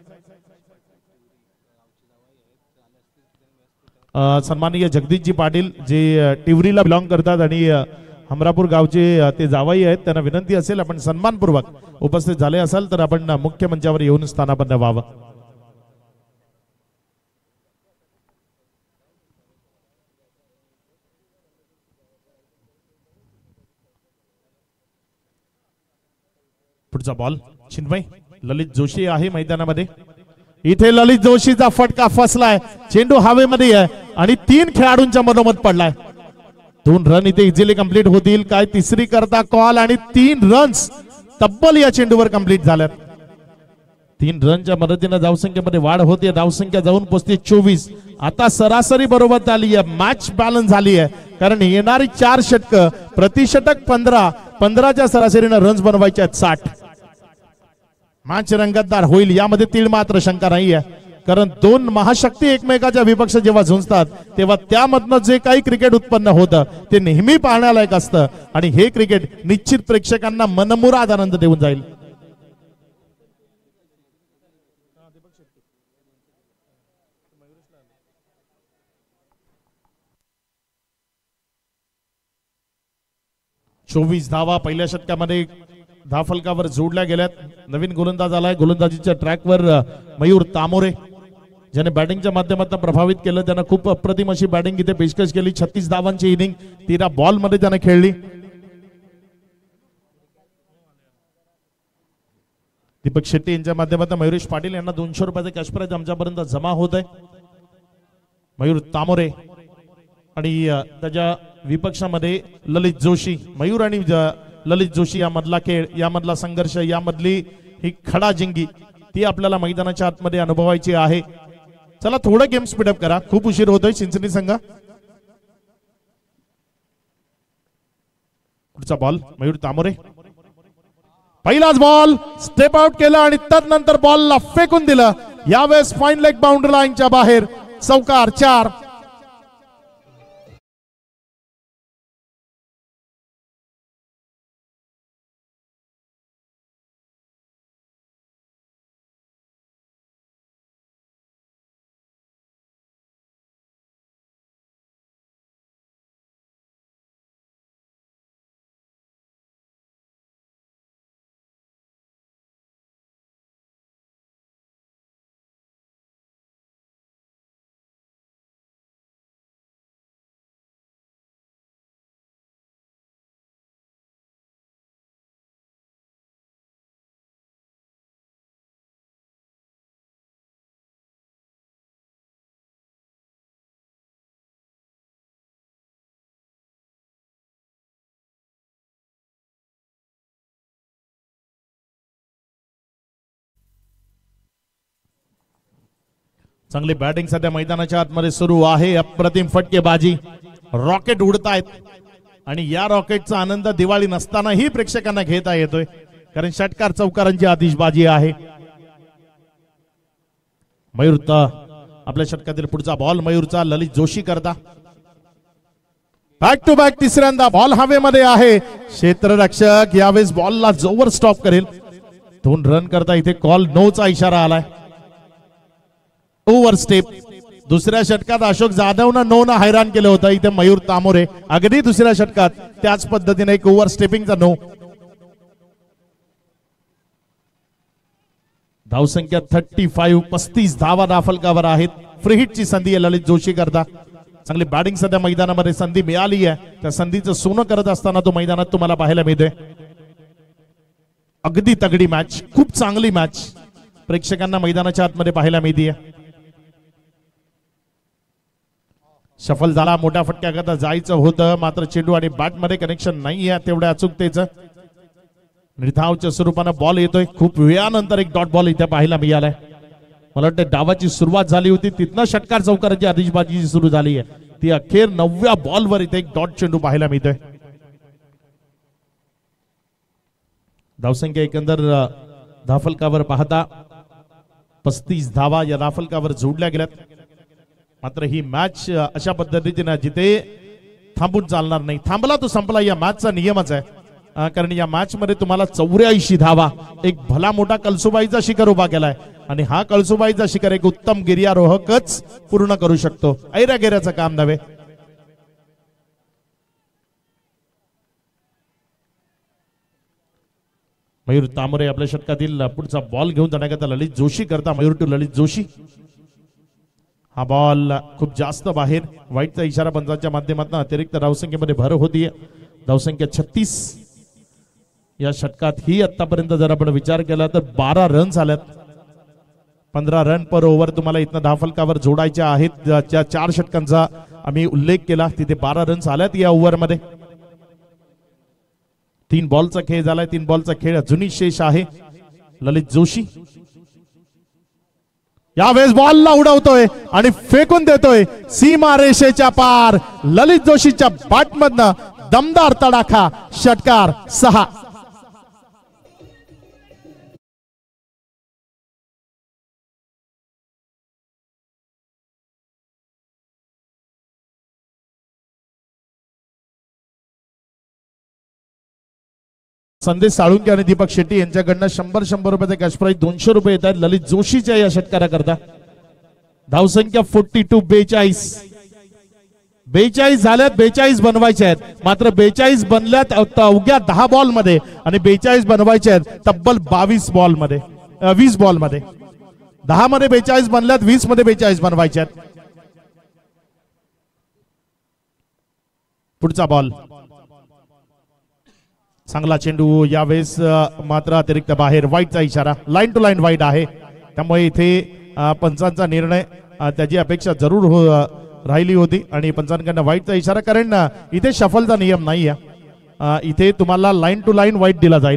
Speaker 1: सन्माननीय जगदीशजी पाटील जे टिवरीला बिलॉंग करतात आणि हमरापूर गावचे ते जावाई आहेत, त्यांना विनंती असेल आपण सन्मानपूर्वक उपस्थित झाले असाल तर आपण मुख्य मंचावर येऊन स्थानापन्न व्हावं. पुढचा बॉल चिन्मय ललित जोशी आहे मैदानामध्ये. इथे ललित जोशीचा फटका फसलाय. चेंडू हवेमध्ये आहे आणि तीन खेळाडूंच्या मधोमध पडलाय. दोन रन इथे इझिली कंप्लीट होतील. काय तिसरी करता कॉल आणि तीन रन्स तब्बल या चेंडूवर कंप्लीट झाल्यात. तीन रनच्या मदतीने धावसंख्येमध्ये वाढ होते. धावसंख्या जाऊन पोचते चोवीस. आता सरासरी बरोबर आली आहे. मॅच बॅलन्स झाली आहे कारण येणारी चार षटक प्रतिषटक पंधरा पंधराच्या सरासरीने रन्स बनवायचे आहेत साठ. मॅच रंगतदार होईल यामध्ये तीळ मात्र शंका नाही आहे. कारण दोन महाशक्ती एकमेकाच्या विपक्ष जेव्हा झुंजतात तेव्हा त्यामधनं जे काही क्रिकेट उत्पन्न होतं ते नेहमी पाहण्यालायक असतं आणि हे क्रिकेट निश्चित प्रेक्षकांना मनमुराद आनंद देऊन जाईल. चोवीस धावा पहिल्या षटकामध्ये दहा फलकावर जोडल्या गेल्यात. नवीन गोलंदाज आलाय. गोलंदाजीच्या ट्रॅकवर मयूर तामोरे ज्याने बॅटिंगच्या माध्यमातून प्रभावित केलं. त्यानं खूप अप्रतिम अशी बॅटिंग इथे पेशकश केली. छत्तीस धावांची इनिंग तेरा बॉल मध्ये त्याने खेळली. दीपक शेट्टी यांच्या माध्यमातून मयुरेश पाटील यांना दोनशे रुपयाचे कॅश प्राइज आमच्यापर्यंत जमा होत आहे. मयूर तामोरे आणि त्याच्या विपक्षामध्ये ललित जोशी. मयूर आणि ललित जोशी यामधला खेळ, यामधला संघर्ष, यामधली ही खडाजिंगी ती आपल्याला मैदानाच्या आतमध्ये अनुभवायची आहे. चला थोडं गेम स्पीडअप करा, खूप उशीर होतोय चिंचणी संघ. पुढचा बॉल मयूर तामोरे. पहिलाच बॉल स्टेप आउट केला आणि त्यानंतर बॉलला फेकून दिलं. यावेळेस फाईन लेग बाउंड्री लाईनच्या बाहेर. चौकार चार. चांगली बॅटिंग सध्या मैदानाच्या आतमध्ये सुरू आहे. अप्रतिम फटकेबाजी. रॉकेट उडतायत आणि या रॉकेटचा आनंद दिवाळी नसतानाही प्रेक्षकांना घेता येतोय कारण षटकार चौकारांची आतिषबाजी आहे. मयूर आपल्या षटकातील पुढचा बॉल मयूरचा ललित जोशी करता. बॅक टू बॅक तिसऱ्यांदा बॉल हवेमध्ये आहे. क्षेत्ररक्षक यावेळेस बॉलला जोवर स्टॉप करेल. दोन रन करता इथे कॉल नोचा इशारा आलाय. Over step. दुसऱ्या षटकात अशोक जाधवनं नो न हैराण केलं होतं. इथे मयूर तामोरे अगदी दुसऱ्या षटकात त्याच पद्धतीने एक ओव्हर स्टेपिंगचा नो. धावसंख्या थर्टी फाईव्ह पस्तीस धावा दाफलकावर आहेत. फ्री हिटची संधी आहे ललित जोशी करता. चांगली बॅटिंग सध्या मैदानामध्ये संधी मिळाली आहे. त्या संधीचं सोनं करत असताना तो मैदानात तुम्हाला पाहायला मिळतोय. अगदी तगडी मॅच, खूप चांगली मॅच प्रेक्षकांना मैदानाच्या आतमध्ये पाहायला मिळते. सफल झाला, मोठ्या फटक्याकरता जायचं होतं मात्र चेंडू आणि बॅट मध्ये कनेक्शन नाही आहे तेवढ्या अचूकतेचं. निर्धावच्या स्वरूपानं बॉल येतोय. खूप वेळानंतर एक डॉट बॉल इथे पाहायला मिळालाय. मला वाटतं डावाची सुरुवात झाली होती तिथनं षटकार चौकाराची आतिषबाजी सुरू झाली आहे. ती अखेर नवव्या बॉलवर इथे एक डॉट चेंडू पाहायला मिळतोय. धावसंख्या एकंदर धाफलकावर पाहता पस्तीस धावा या धाफलकावर जोडल्या गेल्यात. मात्र ही मॅच अशा पद्धतीने जिथे थांबून चालणार नाही. थांबला तो संपला या मॅचचा नियमच आहे. कारण या मॅच मध्ये तुम्हाला चौऱ्याऐंशी धावा एक भला मोठा कळसुबाईचा शिखर उभा केलाय आणि हा कळसुबाईचा शिखर एक उत्तम गिर्यारोहकच पूर्ण करू शकतो. ऐरा गेऱ्याचं काम नव्हे. मयूर तामोरे आपल्या षटकातील पुढचा बॉल घेऊन जाण्याकरता ललित जोशी करता. मयूर टू ललित जोशी. हा बॉल खूप जास्त बाहेर. वाईटचा इशारा पंचांच्या माध्यमातून अतिरिक्त धावसंख्येमध्ये भर होतीये. धावसंख्या छत्तीस या षटकात ही आतापर्यंत जर आपण विचार केला तर बारा रन्स आल्यात. पंधरा रन पर ओव्हर तुम्हाला इथनं धाफलकावर जोडायच्या आहेत. ज्या चार षटकांचा आम्ही उल्लेख केला तिथे बारा रन्स आल्यात या ओव्हर मध्ये. तीन बॉलचा खेळ झालाय. तीन बॉलचा खेळ अजूनही शेष आहे. ललित जोशी यावेळेस बॉलला उडवतोय आणि फेकून देतोय सीमा रेषेच्या पार. ललित जोशीच्या बॅटमधनं दमदार तडाखा. षटकार सहा. संदेश साळुंके आणि दीपक शेट्टी यांच्याकडनं शंभर शंभर रुपयाचे कॅश प्राइज दोनशे रुपये येत आहेत ललित जोशीच्या या षटकाराकरता. धावसंख्या फोर्टी टू बेचाळीस. बेचाळीस झाल्यात. बेचाळीस बनवायचे आहेत मात्र बेचाळीस बनल्यात अवघ्या दहा बॉल मध्ये आणि बेचाळीस बनवायचे आहेत तब्बल बावीस बॉल मध्ये वीस बॉल मध्ये. दहा मध्ये बेचाळीस बनल्यात. वीस मध्ये बेचाळीस बनवायचे आहेत. पुढचा बॉल चांगला चेंडू. यावेळेस मात्र अतिरिक्त बाहेर. वाईटचा इशारा. लाईन टू लाईन वाईट आहे त्यामुळे इथे पंचांचा निर्णय त्याची अपेक्षा जरूर हो राहिली होती आणि पंचांकडनं वाईटचा इशारा. कारण इथे शफलचा नियम नाही आहे. इथे तुम्हाला लाईन टू लाईन वाईट दिला जाईल.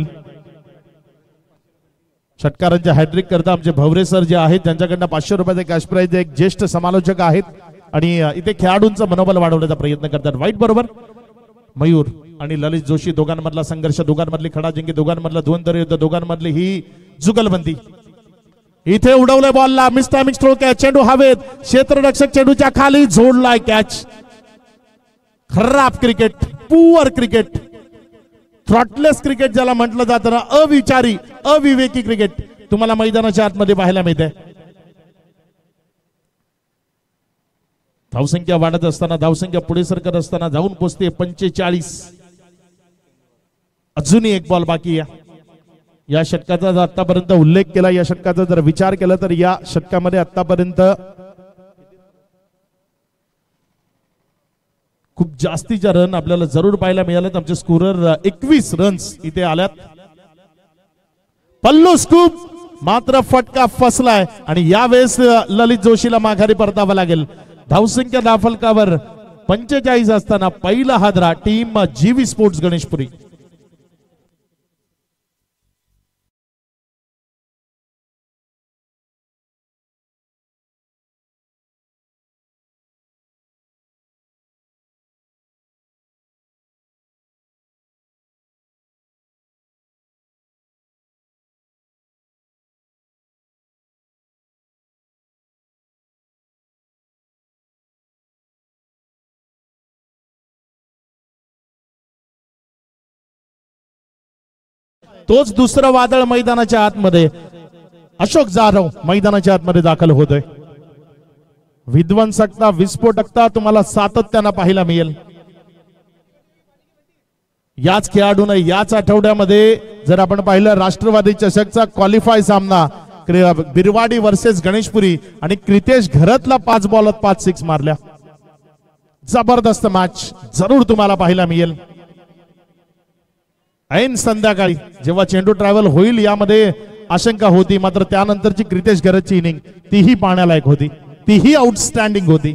Speaker 1: षटकारांच्या हॅट्रिक करता आमचे भवरे सर जे आहेत त्यांच्याकडनं पाचशे रुपयाचे कॅश प्राइज. एक ज्येष्ठ समालोचक आहेत आणि इथे खेळाडूंचं मनोबल वाढवण्याचा प्रयत्न करतात. वाईट बरोबर. मयूर आणि ललित जोशी दोघांमधला संघर्ष, दोघांमधली खडाजंगी, दोघांमधलं धुवंतरी युद्ध, दोघांमधली ही जुगलबंदी. इथे उडवलंय बॉलला. मिस टायमिंग स्ट्रोक आहे. चेंडू हवेत. क्षेत्ररक्षक चेंडूच्या खाली झोडलाय कॅच. खराब cricket. Poor cricket. Thoughtless cricket ज्याला म्हटलं जातं ना. अविचारी अविवेकी क्रिकेट तुम्हाला मैदानाच्या आतमध्ये पाहायला मिळते. धावसंख्या वाढत असताना, धावसंख्या पुढे सरकत असताना जाऊन पोहोचते पंचेचाळीस. अजूनही एक बॉल बाकी आहे. या षटकाचा जर आतापर्यंत उल्लेख केला, या षटकाचा जर विचार केला तर या षटकामध्ये आतापर्यंत खूप जास्तीच्या रन आपल्याला जरूर पाहायला मिळालेत. आमचे स्कोरर एकवीस रन्स इथे आल्यात. पल्लू स्कूप मात्र फटका फसलाय आणि यावेळेस ललित जोशीला माघारी परतावं लागेल. धावसंख्या दाफलकावर पंचेचाळीस असताना पहिला हादरा टीम जीवी स्पोर्ट्स गणेशपुरी. तोच दुसरं वादळ मैदानाच्या आतमध्ये. अशोक जाधव मैदानाच्या आतमध्ये दाखल होतोय. विध्वंसकता विस्फोटकता तुम्हाला सातत्यानं पाहायला मिळेल. याच खेळाडून याच आठवड्यामध्ये जर आपण पाहिलं राष्ट्रवादी चषकचा क्वालिफाय सामना बिरवाडी वर्सेस गणेशपुरी आणि क्रितेश घरतला पाच बॉलात पाच सिक्स मारल्या. जबरदस्त मॅच जरूर तुम्हाला पाहायला मिळेल. ऐन संध्याकाळी जेव्हा चेंडू ट्रॅव्हल होईल यामध्ये आशंका होती, मात्र त्यानंतरची क्रितेश घरतची इनिंग तीही पाहण्यालायक होती, तीही आउटस्टँडिंग होती.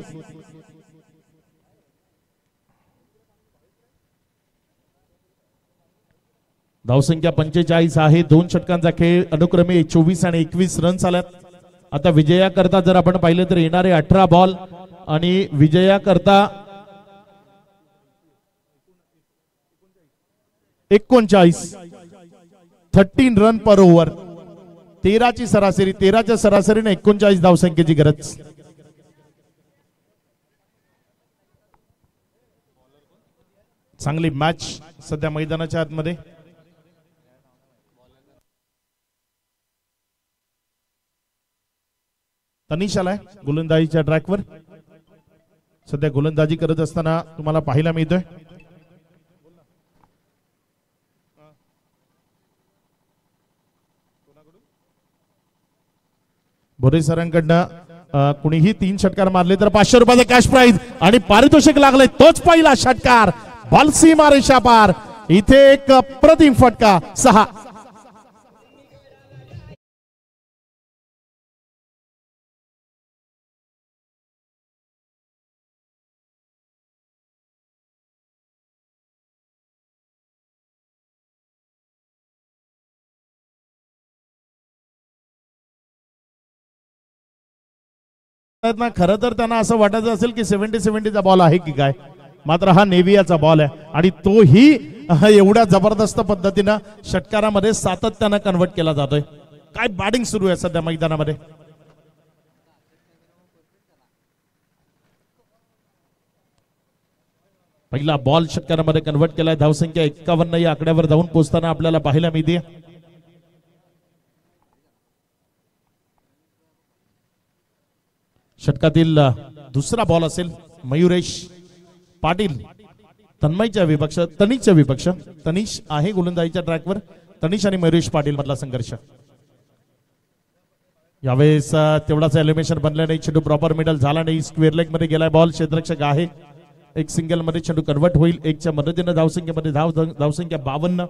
Speaker 1: धावसंख्या पंचेचाळीस आहे. दोन षटकांचा खेळ अनुक्रमे चोवीस आणि एकवीस रन्स आल्यात. आता विजया करता जर आपण पाहिलं तर येणारे अठरा बॉल आणि विजया करता एकोणचाळीस थर्टीन रन पर ओव्हर. तेराची सरासरी, तेराच्या सरासरीने एकोणचाळीस धावसंख्येची गरज. चांगली मॅच सध्या मैदानाच्या आतमध्ये. तनिष आलाय गोलंदाजीच्या ट्रॅकवर. सध्या गोलंदाजी करत असताना तुम्हाला पाहायला मिळतोय. बोरे सरांकडनं कुणीही तीन षटकार मारले तर पाचशे रुपयाचा कॅश प्राइज आणि पारितोषिक लागले. तोच पहिला षटकार बॉल सीमा रेषा पार. इथे एक अप्रतिम फटका. सहा खरं तर त्यांना असं वाटायचं असेल की सेव्हन्टी सेव्हन्टीचा बॉल आहे की काय, मात्र हा नेव्हियाचा बॉल आहे आणि तोही एवढ्या जबरदस्त पद्धतीनं षटकारामध्ये सातत्यानं कन्वर्ट केला जातोय. काय बॅटिंग सुरू आहे सध्या मैदानामध्ये. पहिला बॉल षटकारामध्ये कन्वर्ट केलाय. धावसंख्या एक्कावन्न या आकड्यावर जाऊन पोहोचताना आपल्याला पाहायला मिळते. षटकातील दुसरा बॉल असेल मयुरेश पाटील तन्मयच्या विपक्ष तनिषच्या विपक्ष. तनिष आहे गोलंदाजीच्या ट्रॅकवर. तनिष आणि मयुरेश पाटील मधला संघर्ष. यावेळेस तेवढाच एलिमिनेशन बनलं नाही. चेंडू प्रॉपर मिडल झाला नाही. स्क्वेअर लेग मध्ये गेलाय बॉल. क्षेत्ररक्षक आहे. एक सिंगल मध्ये चेंडू कन्वर्ट होईल. एकच्या मदतीने धावसंख्येमध्ये धाव धावसंख्या बावन्न.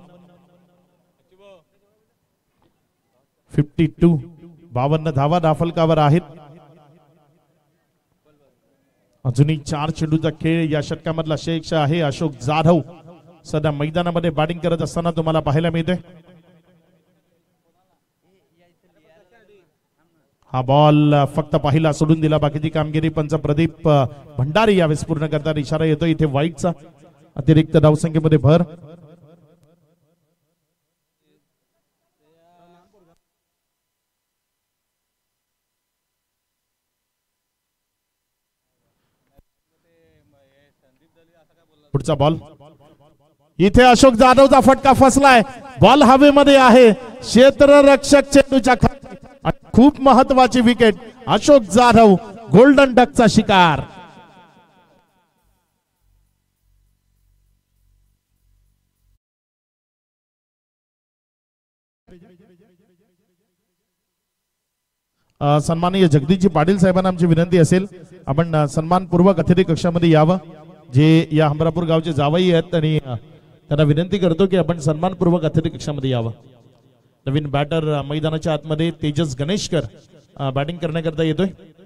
Speaker 1: फिफ्टी टू बावन्न धावा दाफलकावर आहेत. अजूनही चार चेंडूचा खेळ या षटकामधला शेख आहे अशोक जाधव सध्या मैदानामध्ये बॅटिंग करत असताना तुम्हाला पाहायला मिळते. हा बॉल फक्त पाहिला सोडून दिला. बाकीची कामगिरी पंच प्रदीप भंडारी यावेळेस पूर्ण करतात. इशारा येतो इथे वाईटचा. अतिरिक्त धावसंख्येमध्ये भर. पुढचा बॉल इथे अशोक जाधवचा फटका फसलाय. बॉल हवेमध्ये आहे. क्षेत्ररक्षक चेंडूच्या खाली. खूप महत्वाची विकेट. अशोक जाधव गोल्डन डकचा शिकार. सन्माननीय जगदीशजी पाटील साहेबांना आमची विनंती असेल आपण सन्मानपूर्वक अतिथी कक्षामध्ये यावं. जे या हमरापूर गावचे जावई आहेत आणि त्यांना विनंती करतो की आपण सन्मानपूर्वक अतिथी कक्षामध्ये यावं. नवीन बॅटर मैदानाच्या आतमध्ये तेजस गणेशकर बॅटिंग करण्याकरता येतोय.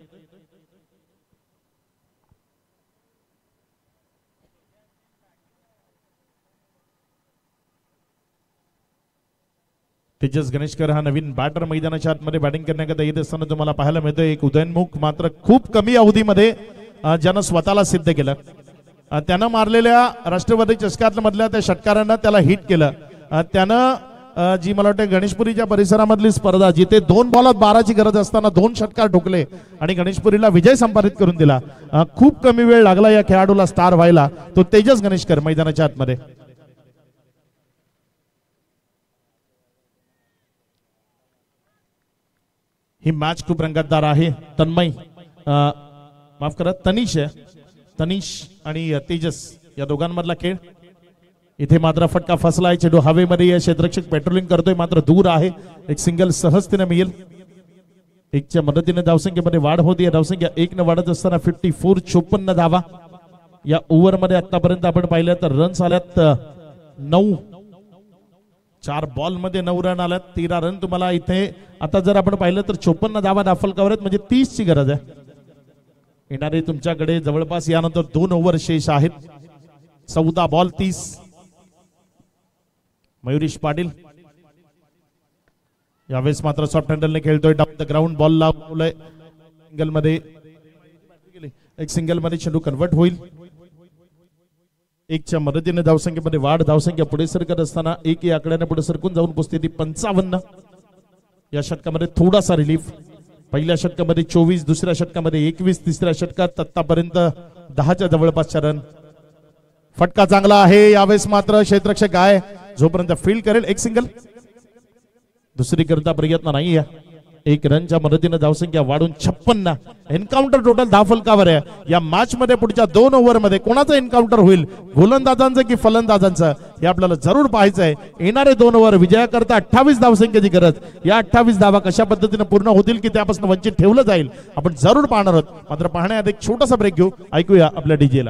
Speaker 1: तेजस गणेशकर हा नवीन बॅटर मैदानाच्या आतमध्ये बॅटिंग करण्याकरता येत असताना तुम्हाला पाहायला मिळतोय. एक उदयनमुख मात्र खूप कमी अवधीमध्ये ज्यानं स्वतःला सिद्ध केलं. त्यानं मारलेल्या राष्ट्रवादी चषकात मधल्या त्या षटकारांना त्याला हिट केलं. त्यानं जी मला वाटतं गणेशपुरीच्या परिसरामधली स्पर्धा जिथे दोन बॉलात बाराची गरज असताना दोन षटकार ठोकले आणि गणेशपुरीला विजय संपादित करून दिला. खूप कमी वेळ लागला या खेळाडूला स्टार व्हायला. तो तेजस गणेशकर मैदानाच्या आतमध्ये. ही मॅच खूप रंगतदार आहे. तन्मय माफ करा तनिष आहे, तनिष आणि तेजस या दोघांमधला खेळ. इथे मात्र फटका फसला आहे, चेंडू हवेमध्ये आहे, क्षेत्ररक्षक पेट्रोलिंग करतोय मात्र दूर आहे, एक सिंगल सहजतेने मिळेल. एकच्या मदतीने धावसंख्येमध्ये वाढ होती, धावसंख्या एक न वाढत असताना फिफ्टी फोर चोपन्न धावा या ओव्हर मध्ये आतापर्यंत आपण पाहिलं तर रन्स आल्यात नऊ, चार बॉल मध्ये नऊ रन आल्यात, तेरा रन तुम्हाला इथे. आता जर आपण पाहिलं तर चोपन्न धावा दाखल कवरेत म्हणजे तीस ची गरज आहे. येणारे तुमच्याकडे जवळपास यानंतर दोन ओव्हर शेष आहेत. चौदा बॉल तीस. मयुरेश पाटील यावेळेस मात्र सॉफ्ट हँडलने खेळतोय, डाऊन द ग्राउंड बॉल लावलाय, सिंगल मध्ये एक सिंगल मध्ये चेंडू कन्वर्ट होईल. एकच्या मदतीने धावसंख्येमध्ये वाढ, धावसंख्या पुढे सरकत असताना एक या आकड्याने पुढे सरकून जाऊन पोहोचते ती पंचावन्न. या षटकामध्ये थोडासा रिलीफ, पहिल्या षटकामध्ये चोवीस, दुसऱ्या षटकामध्ये एकवीस, तिसऱ्या षटकात आतापर्यंत दहाच्या जवळपासच्या रन. फटका चांगला आहे, यावेळेस मात्र क्षेत्ररक्षक आहे जोपर्यंत फील्ड करेल एक सिंगल, दुसरी करता प्रयत्न नाही आहे. एक रनच्या मदतीने धावसंख्या वाढून छप्पन्न. एन्काउंटर टोटल दहा फलकावर आहे. या मॅच मध्ये पुढच्या दोन ओव्हर मध्ये कोणाचं एन्काउंटर होईल, गोलंदाजांचं की फलंदाजांचं, हे आपल्याला जरूर पाहायचं आहे. येणारे दोन ओव्हर विजयाकरता अठ्ठावीस धावसंख्येची गरज. या अठ्ठावीस धावा कशा पद्धतीने पूर्ण होतील की त्यापासून वंचित ठेवलं जाईल आपण जरूर पाहणार आहोत. मात्र पाहण्याआधी एक छोटासा ब्रेक घेऊ, ऐकूया आपल्या डीजेला.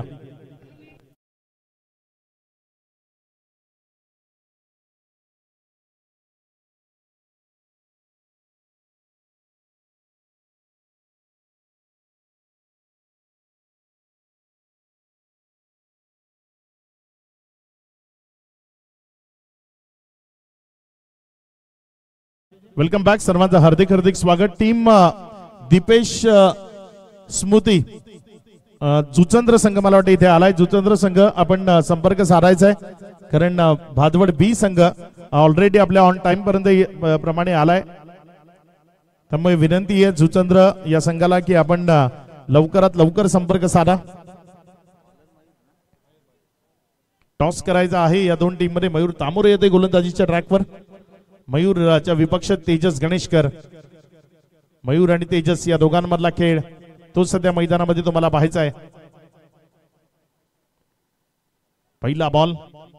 Speaker 1: वेलकम बॅक, सर्वांचं हार्दिक हार्दिक स्वागत. टीम दीपेश स्मृती जुचंद्र संघ मला वाटतं इथे आलाय. जुचंद्र संघ आपण संपर्क साधायचा आहे कारण भादवड बी संघ ऑलरेडी आपल्या ऑन टाइम पर्यंत प्रमाणे आलाय. त्यामुळे विनंती आहे जुचंद्र या संघाला की आपण लवकरात लवकर संपर्क साधा. टॉस करायचा आहे या दोन टीम मध्ये. मयूर तामोरे येते गोलंदाजीच्या ट्रॅकवर. मयूरच्या विपक्ष तेजस गणेशकर. मयूर आणि तेजस या दोघांमधला खेळ तो सध्या मैदानामध्ये तुम्हाला पाहायचा आहे. पहिला बॉल,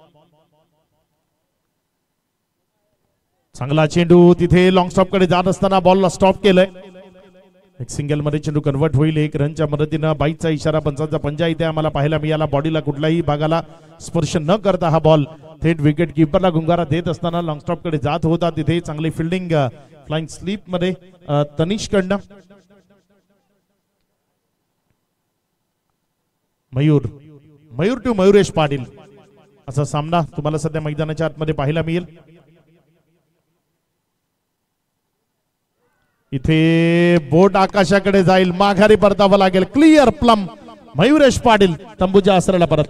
Speaker 1: चांगला चेंडू तिथे लॉंग स्टॉप कडे जात असताना बॉलला स्टॉप केलंय. एक सिंगल मध्ये चेंडू कन्वर्ट होईल. एक रनच्या मदतीनं बाईकचा इशारा, पंचांचा पंजा इथे आम्हाला पाहायला मिळाला. बॉडीला कुठल्याही भागाला स्पर्श न करता हा बॉल थेट विकेट किपरला गुंगारा देत असताना लॉंग स्टॉप कडे जात होता. तिथे चांगली फिल्डिंग फ्लाइंग स्लीप मध्ये तनिष कडनं. मयूर मयूर टू मयुरेश पाटील असा सामना तुम्हाला सध्या मैदानाच्या आतमध्ये पाहायला मिळेल. इथे बोट आकाशाकडे जाईल, माघारी परतावं लागेल. क्लिअर प्लम, मयुरेश पाटील तंबूच्या आसराला परत.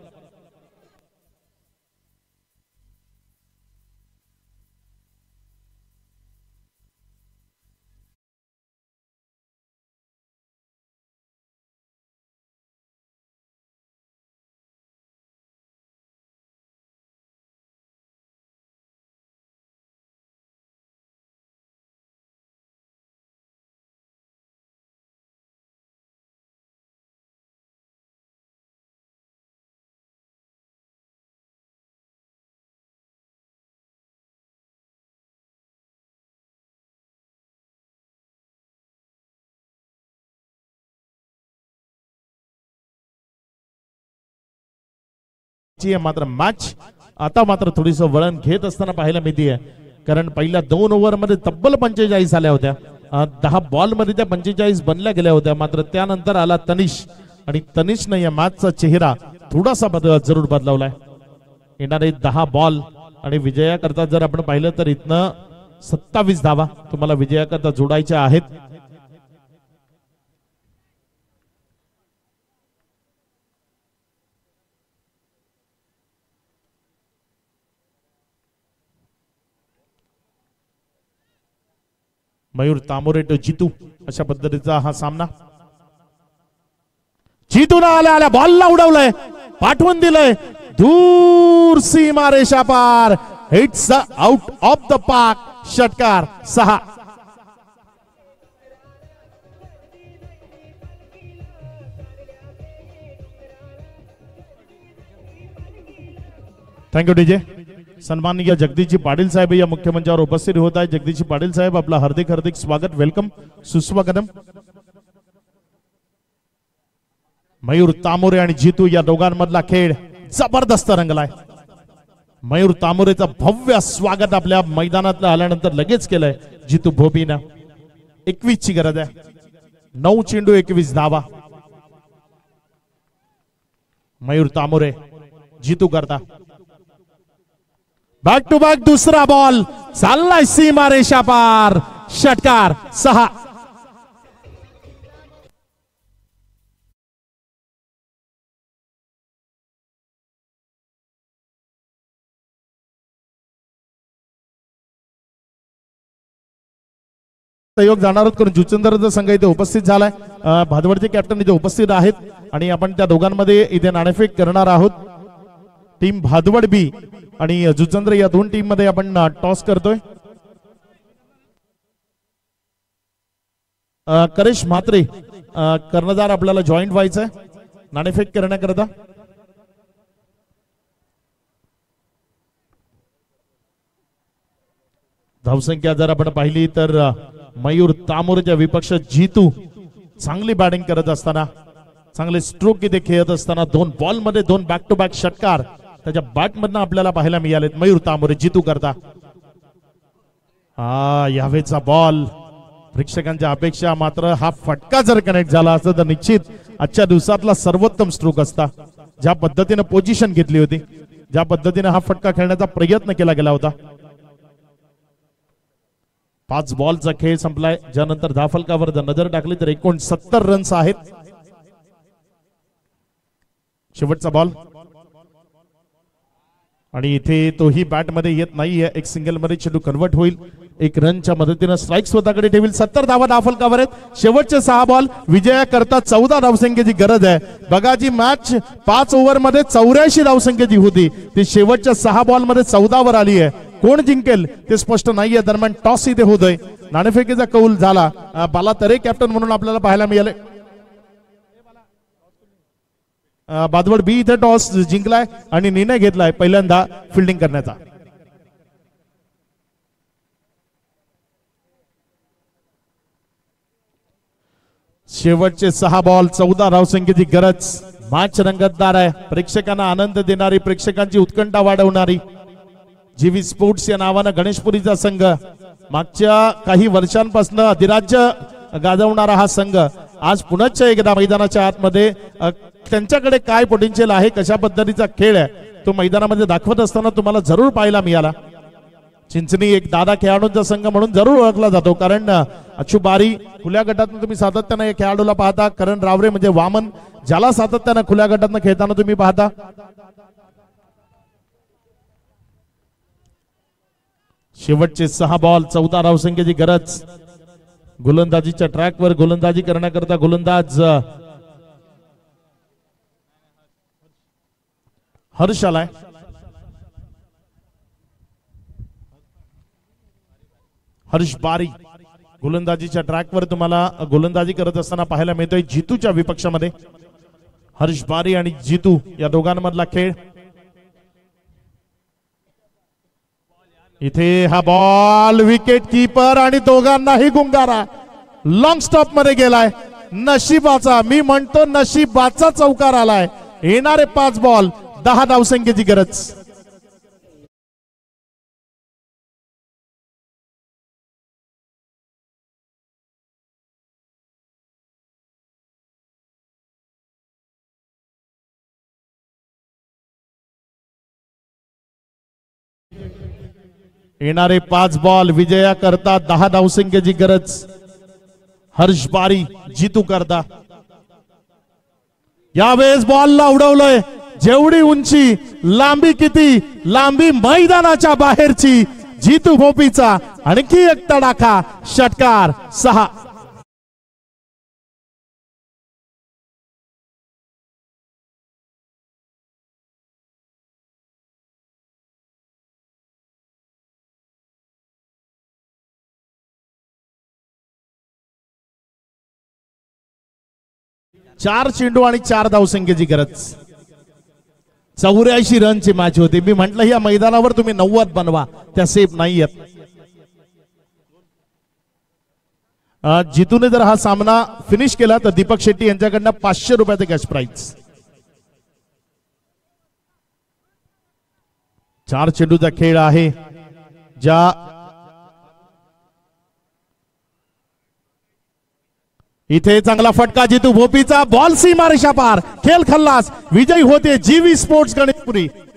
Speaker 1: मात्र मॅच आता मात्र थोडीस वळण घेत असताना पाहायला मिळते. कारण पहिल्या दोन ओव्हर मध्ये तब्बल पंचेचाळीस आल्या होत्या. दहा बॉल मध्ये त्या पंचेचाळीस बनल्या गेल्या होत्या. मात्र त्यानंतर आला तनिष आणि तनिषनं या मॅचचा चेहरा थोडासा बदल जरूर बदलवलाय. येणारे दहा बॉल आणि विजयाकरता जर आपण पाहिलं तर इथनं सत्तावीस धावा तुम्हाला विजयाकरता जोडायच्या आहेत. मयूर तामोरे टू जितू अशा पद्धतीचा हा सामना. जितून आल्या आल्या बॉलला उडवलंय, पाठवून दिलंय दूर सीमा रेषा पार. Hits out of the park. षटकार सहा. Thank you DJ. सन्माननीय जगदीशजी पाटील साहेब या मुख्य मंचावर उपस्थित होत आहे. जगदीशजी पाटील साहेब आपला हार्दिक हार्दिक स्वागत, वेलकम, सुस्वागतम. मयूर तामोरे आणि जितू या दोघांमधला खेळ जबरदस्त रंगलाय. मयूर तामोरेचं भव्य स्वागत आपल्या मैदानात आल्यानंतर लगेच केलंय जितू भोपीनं. एकवीस ची गरज आहे. नऊ चेंडू एकवीस धावा. मयूर तामोरे जितू करता बॅक टू बॅक दुसरा बॉल चाललाय सीमा रेषा पार. षटकार. सहा. सहयोग जाणार आहोत करून जुचंद्रचा संघ इथे उपस्थित झालाय. भादवडचे कॅप्टन इथे उपस्थित आहेत आणि आपण त्या दोघांमध्ये इथे नाणेफेक करणार आहोत. टीम भादवड बी आणि जुचंद्र या दोन टीम मध्ये आपण टॉस करतोय. करेश म्हात्रे कर्णधार आपल्याला जॉईंट व्हायचंय नाणेफेक करण्याकरता. धावसंख्या जर आपण पाहिली तर मयूर तामोरेच्या विपक्ष जितू चांगली बॅटिंग करत असताना, चांगले स्ट्रोक इथे खेळत असताना दोन बॉल मध्ये दोन बॅक टू बॅक षटकार त्याच्या बॅट मधनं आपल्याला पाहायला मिळालेत. मयूर तामोरे जितू करता. हा यावेचा बॉल प्रेक्षकांच्या अपेक्षा मात्र हा फटका जर कनेक्ट झाला असता तर निश्चित आजच्या दिवसातला सर्वोत्तम स्ट्रोक असता. ज्या पद्धतीने पोझिशन घेतली होती, ज्या पद्धतीने हा फटका खेळण्याचा प्रयत्न केला गेला होता. पाच बॉलचा खेळ संपलाय, ज्यानंतर धाफलकावर जर नजर टाकली तर एकोणसत्तर रन्स आहेत. शेवटचा बॉल आणि इथे तोही बॅट मध्ये येत नाहीये. एक सिंगल मध्ये चेंडू कन्वर्ट होईल. एक रनच्या मदतीने स्ट्राईक स्वतःकडे ठेवील. सत्तर धावा धाफलकावर आहेत. शेवटचे सहा बॉल विजया करता चौदा धावसंख्येची गरज आहे. बघा जी मॅच पाच ओव्हर मध्ये चौऱ्याऐंशी धावसंख्येची होती ती शेवटच्या सहा बॉल मध्ये चौदा वर आली आहे. कोण जिंकेल ते स्पष्ट नाहीये. दरम्यान टॉस इथे होतोय. नाणेफेकीचा कौल झाला. बाला तरे कॅप्टन म्हणून आपल्याला पाहायला मिळाले. बादवड बी इथे टॉस जिंकलाय आणि निर्णय घेतलाय पहिल्यांदा फिल्डिंग करण्याचा. शेवटचे सहा बॉल चौदा धावसंख्येची गरज. मॅच रंगतदार आहे. प्रेक्षकांना आनंद देणारी, प्रेक्षकांची उत्कंठा वाढवणारी जीवी स्पोर्ट्स या नावानं गणेशपुरीचा संघ मागच्या काही वर्षांपासून अधिराज्य गाजवणारा हा संघ आज पुन्हा एकदा मैदानाच्या आतमध्ये त्यांच्याकडे काय पोटेन्शियल आहे, कशा पद्धतीचा खेळ आहे तो मैदानामध्ये दाखवत असताना तुम्हाला जरूर पाहायला मिळाला. चिंचणी एक दादा खेळाडूंचा संघ म्हणून जरूर ओळखला जातो, कारण अच्चू बारी खुल्या गटातून तुम्ही सातत्यानं या खेळाडूला पाहता. करण रावरे म्हणजे वामन, ज्याला सातत्यानं खुल्या गटातून खेळताना तुम्ही पाहता. शेवटचे सहा बॉल चौदा धावसंख्येची गरज. गोलंदाजीच्या ट्रॅकवर गोलंदाजी करण्याकरता गोलंदाज हर्ष आलाय. हर्ष बारी गोलंदाजीच्या ट्रॅकवर तुम्हाला गोलंदाजी करत असताना पाहायला मिळतोय. जितूच्या विपक्षामध्ये हर्ष बारी आणि जितू या दोघांमधला खेळ. इथे हा बॉल विकेट कीपर आणि दोघांनाही गुंगारा. लॉंग स्टॉप मध्ये गेलाय. नशिबाचा, मी म्हणतो नशिबाचा चौकार आलाय. येणारे पाच बॉल दहा धावसंख्येची गरज. येणारे पाच बॉल विजया करता दहा धावसंख्येची गरज. हर्ष बारी जितू करता. यावेळेस बॉलला उडवलंय. जेवढी उंची, लांबी किती, लांबी मैदानाच्या बाहेरची. जितू भोपीचा आणखी एक तडाखा. षटकार. सहा. चार चेंडू आणि चार धावसंख्येची गरज. चौऱ्याऐंशी रनची मॅच होती. मी म्हंटल या मैदानावर तुम्ही नव्वद बनवा, त्या सेफ नाही आहेत. जितूने जर हा सामना फिनिश केला तर दीपक शेट्टी यांच्याकडनं पाचशे रुपयाचे कॅश प्राइज. चार चेंडूचा खेळ आहे. ज्या इथे चांगला फटका जितू भोपीचा, बॉल सीमारेषा पार, खेळ खल्लास. विजयी होते जीवी स्पोर्ट्स गणेशपुरी.